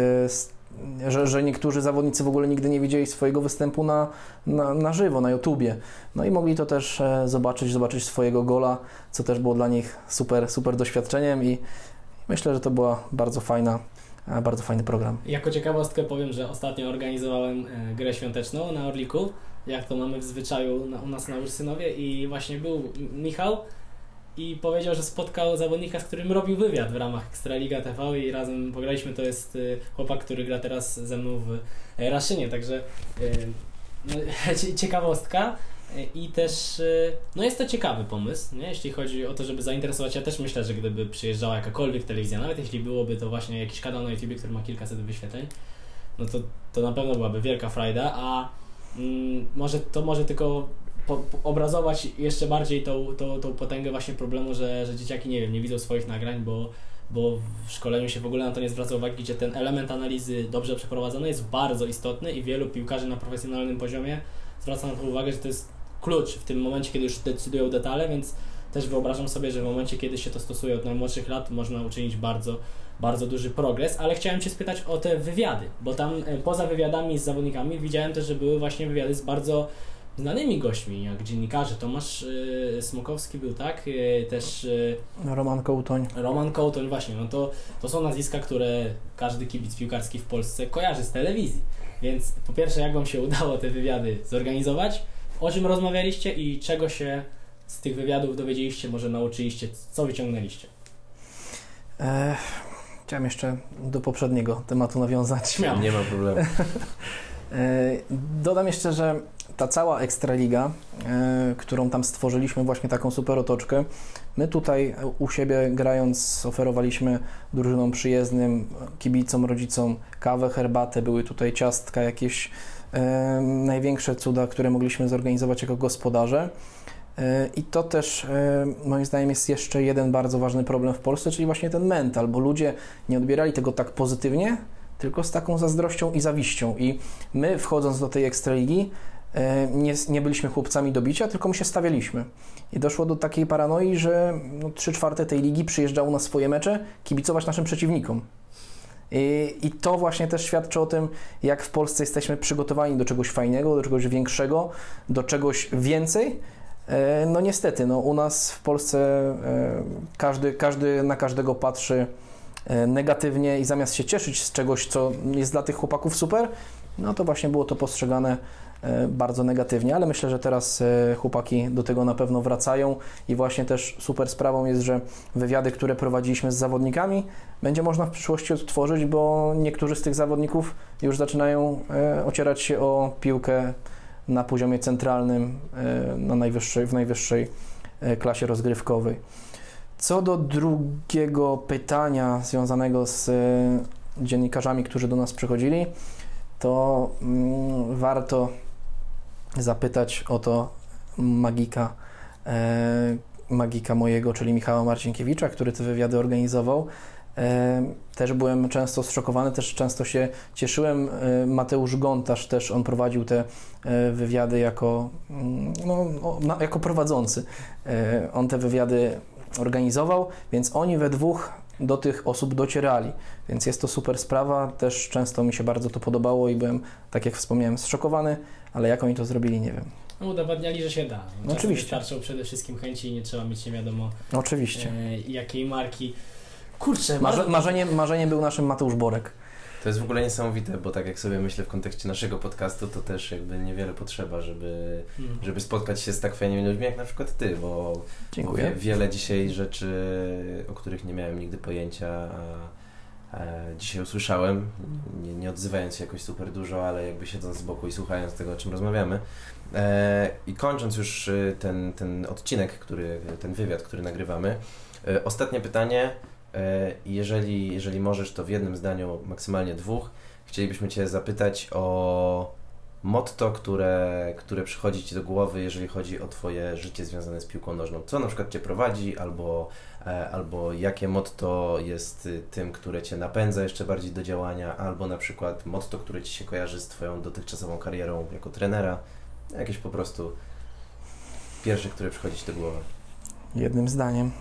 że, że niektórzy zawodnicy w ogóle nigdy nie widzieli swojego występu na, na, na żywo, na YouTubie. No i mogli to też zobaczyć, zobaczyć swojego gola, co też było dla nich super, super doświadczeniem i myślę, że to była bardzo fajna Bardzo fajny program. Jako ciekawostkę powiem, że ostatnio organizowałem grę świąteczną na Orliku, jak to mamy w zwyczaju na, u nas na Ursynowie i właśnie był Michał i powiedział, że spotkał zawodnika, z którym robił wywiad w ramach Ekstraliga T V i razem pograliśmy. To jest chłopak, który gra teraz ze mną w Raszynie, także no, ciekawostka. I też, no jest to ciekawy pomysł, nie? Jeśli chodzi o to, żeby zainteresować. Ja też myślę, że gdyby przyjeżdżała jakakolwiek telewizja, nawet jeśli byłoby to właśnie jakiś kanał na YouTube, który ma kilkaset wyświetleń, no to, to na pewno byłaby wielka frajda, a mm, może to może tylko po, po obrazować jeszcze bardziej tą, tą, tą potęgę właśnie problemu, że, że dzieciaki, nie wiem, nie widzą swoich nagrań, bo, bo w szkoleniu się w ogóle na to nie zwraca uwagi, gdzie ten element analizy dobrze przeprowadzony jest bardzo istotny i wielu piłkarzy na profesjonalnym poziomie zwraca na to uwagę, że to jest klucz w tym momencie, kiedy już decydują detale, więc też wyobrażam sobie, że w momencie, kiedy się to stosuje od najmłodszych lat, można uczynić bardzo, bardzo duży progres, ale chciałem Cię spytać o te wywiady, bo tam poza wywiadami z zawodnikami widziałem też, że były właśnie wywiady z bardzo znanymi gośćmi, jak dziennikarze. Tomasz y, Smokowski był, tak? Y, też y, Roman Kołtoń. Roman Kołtoń, właśnie. No to, to są nazwiska, które każdy kibic piłkarski w Polsce kojarzy z telewizji. Więc po pierwsze, jak Wam się udało te wywiady zorganizować? O czym rozmawialiście i czego się z tych wywiadów dowiedzieliście, może nauczyliście, co wyciągnęliście? E, chciałem jeszcze do poprzedniego tematu nawiązać. Śmiało. Nie ma problemu. e, dodam jeszcze, że ta cała Ekstraliga, e, którą tam stworzyliśmy, właśnie taką super otoczkę, my tutaj u siebie grając oferowaliśmy drużynom przyjezdnym, kibicom, rodzicom kawę, herbatę, były tutaj ciastka, jakieś e, największe cuda, które mogliśmy zorganizować jako gospodarze. E, I to też e, moim zdaniem jest jeszcze jeden bardzo ważny problem w Polsce, czyli właśnie ten mental, bo ludzie nie odbierali tego tak pozytywnie, tylko z taką zazdrością i zawiścią. I my, wchodząc do tej Ekstraligi, Nie, nie byliśmy chłopcami do bicia, tylko my się stawialiśmy. I doszło do takiej paranoi, że no, trzy czwarte tej ligi przyjeżdżało na swoje mecze kibicować naszym przeciwnikom. I, I to właśnie też świadczy o tym, jak w Polsce jesteśmy przygotowani do czegoś fajnego, do czegoś większego, do czegoś więcej. No niestety, no u nas w Polsce każdy, każdy na każdego patrzy negatywnie i zamiast się cieszyć z czegoś, co jest dla tych chłopaków super, no to właśnie było to postrzegane bardzo negatywnie, ale myślę, że teraz chłopaki do tego na pewno wracają i właśnie też super sprawą jest, że wywiady, które prowadziliśmy z zawodnikami, będzie można w przyszłości odtworzyć, bo niektórzy z tych zawodników już zaczynają ocierać się o piłkę na poziomie centralnym, na najwyższej, w najwyższej klasie rozgrywkowej. Co do drugiego pytania związanego z dziennikarzami, którzy do nas przychodzili, to mm, warto zapytać o to magika, e, magika mojego, czyli Michała Marcinkiewicza, który te wywiady organizował. E, też byłem często zszokowany, też często się cieszyłem. E, Mateusz Gontarz też, on prowadził te e, wywiady jako, no, no, jako prowadzący. E, on te wywiady organizował, więc oni we dwóch do tych osób docierali, więc jest to super sprawa, też często mi się bardzo to podobało i byłem, tak jak wspomniałem, zszokowany, ale jak oni to zrobili, nie wiem. No, udowadniali, że się da. No, oczywiście. Wystarczą przede wszystkim chęci i nie trzeba mieć nie wiadomo oczywiście. E, jakiej marki. Kurczę, Marze, bardzo... marzenie, marzeniem był naszym Mateusz Borek. To jest w ogóle niesamowite, bo tak jak sobie myślę w kontekście naszego podcastu, to też jakby niewiele potrzeba, żeby, hmm. żeby spotkać się z tak fajnymi ludźmi jak na przykład ty, bo, bo wie, wiele dzisiaj rzeczy, o których nie miałem nigdy pojęcia, a, a dzisiaj usłyszałem, nie, nie odzywając się jakoś super dużo, ale jakby siedząc z boku i słuchając tego, o czym rozmawiamy. E, I kończąc już ten, ten odcinek, który, ten wywiad, który nagrywamy, e, ostatnie pytanie. Jeżeli, jeżeli możesz, to w jednym zdaniu, maksymalnie dwóch, chcielibyśmy Cię zapytać o motto, które, które przychodzi Ci do głowy, jeżeli chodzi o Twoje życie związane z piłką nożną. Co na przykład Cię prowadzi, albo, albo jakie motto jest tym, które Cię napędza jeszcze bardziej do działania, albo na przykład motto, które Ci się kojarzy z Twoją dotychczasową karierą jako trenera. Jakieś po prostu pierwsze, które przychodzi Ci do głowy. Jednym zdaniem.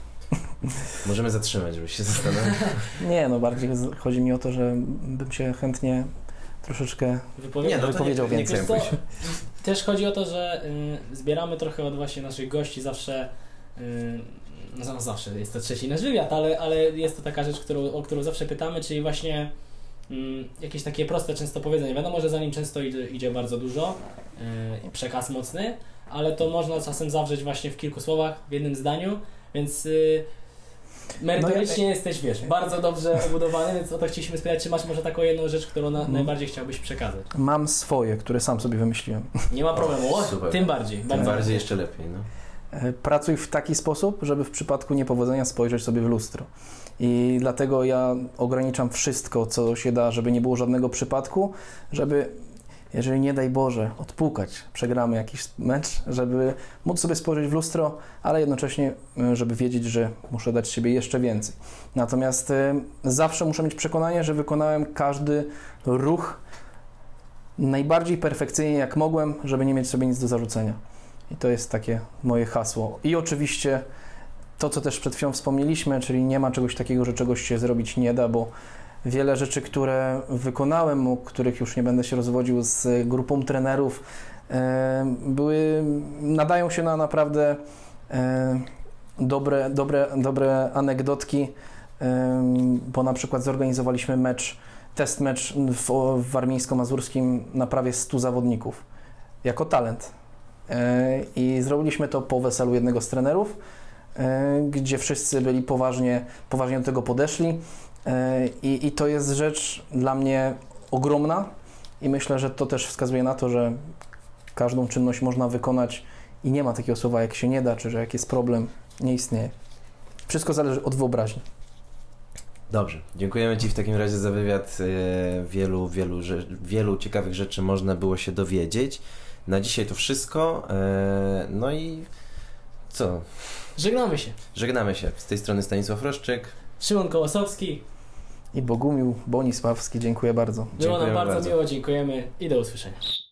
Możemy zatrzymać, żebyś się zastanowił. Nie, no bardziej chodzi mi o to, że bym się chętnie troszeczkę wypowiedział, nie, no wypowiedział nie, więcej. To, też chodzi o to, że y, zbieramy trochę od właśnie naszych gości zawsze, y, no zawsze jest to trzeci nasz wywiad, ale, ale jest to taka rzecz, którą, o którą zawsze pytamy, czyli właśnie y, jakieś takie proste często powiedzenie. Wiadomo, że za nim często idzie, idzie bardzo dużo, y, przekaz mocny, ale to można czasem zawrzeć właśnie w kilku słowach, w jednym zdaniu, więc y, merytorycznie no ja... jesteś, wiesz, bardzo dobrze obudowany, więc o to chcieliśmy spytać, czy masz może taką jedną rzecz, którą na, najbardziej chciałbyś przekazać? Mam swoje, które sam sobie wymyśliłem. Nie ma problemu, o, super. Tym bardziej. Tym Bardzo bardziej jeszcze lepiej, no. Pracuj w taki sposób, żeby w przypadku niepowodzenia spojrzeć sobie w lustro. I dlatego ja ograniczam wszystko, co się da, żeby nie było żadnego przypadku, żeby, jeżeli nie daj Boże, odpukać, przegramy jakiś mecz, żeby móc sobie spojrzeć w lustro, ale jednocześnie, żeby wiedzieć, że muszę dać siebie jeszcze więcej. Natomiast y, zawsze muszę mieć przekonanie, że wykonałem każdy ruch najbardziej perfekcyjnie, jak mogłem, żeby nie mieć sobie nic do zarzucenia. I to jest takie moje hasło. I oczywiście to, co też przed chwilą wspomnieliśmy, czyli nie ma czegoś takiego, że czegoś się zrobić nie da, bo wiele rzeczy, które wykonałem, o których już nie będę się rozwodził z grupą trenerów, e, były, nadają się na naprawdę e, dobre, dobre, dobre anegdotki, e, bo na przykład zorganizowaliśmy mecz, test mecz w, w warmińsko-mazurskim na prawie stu zawodników, jako talent. E, I zrobiliśmy to po weselu jednego z trenerów, e, gdzie wszyscy byli poważnie, poważnie do tego podeszli. I, I to jest rzecz dla mnie ogromna i myślę, że to też wskazuje na to, że każdą czynność można wykonać i nie ma takiego słowa jak się nie da, czy że jak jest problem, nie istnieje. Wszystko zależy od wyobraźni. Dobrze, dziękujemy Ci w takim razie za wywiad. Wielu, wielu, wielu ciekawych rzeczy można było się dowiedzieć. Na dzisiaj to wszystko. No i co? Żegnamy się. Żegnamy się. Z tej strony Stanisław Roszczyk. Szymon Kołosowski i Bogumił Bonisławski. Dziękuję bardzo. Było nam bardzo, bardzo miło, dziękujemy i do usłyszenia.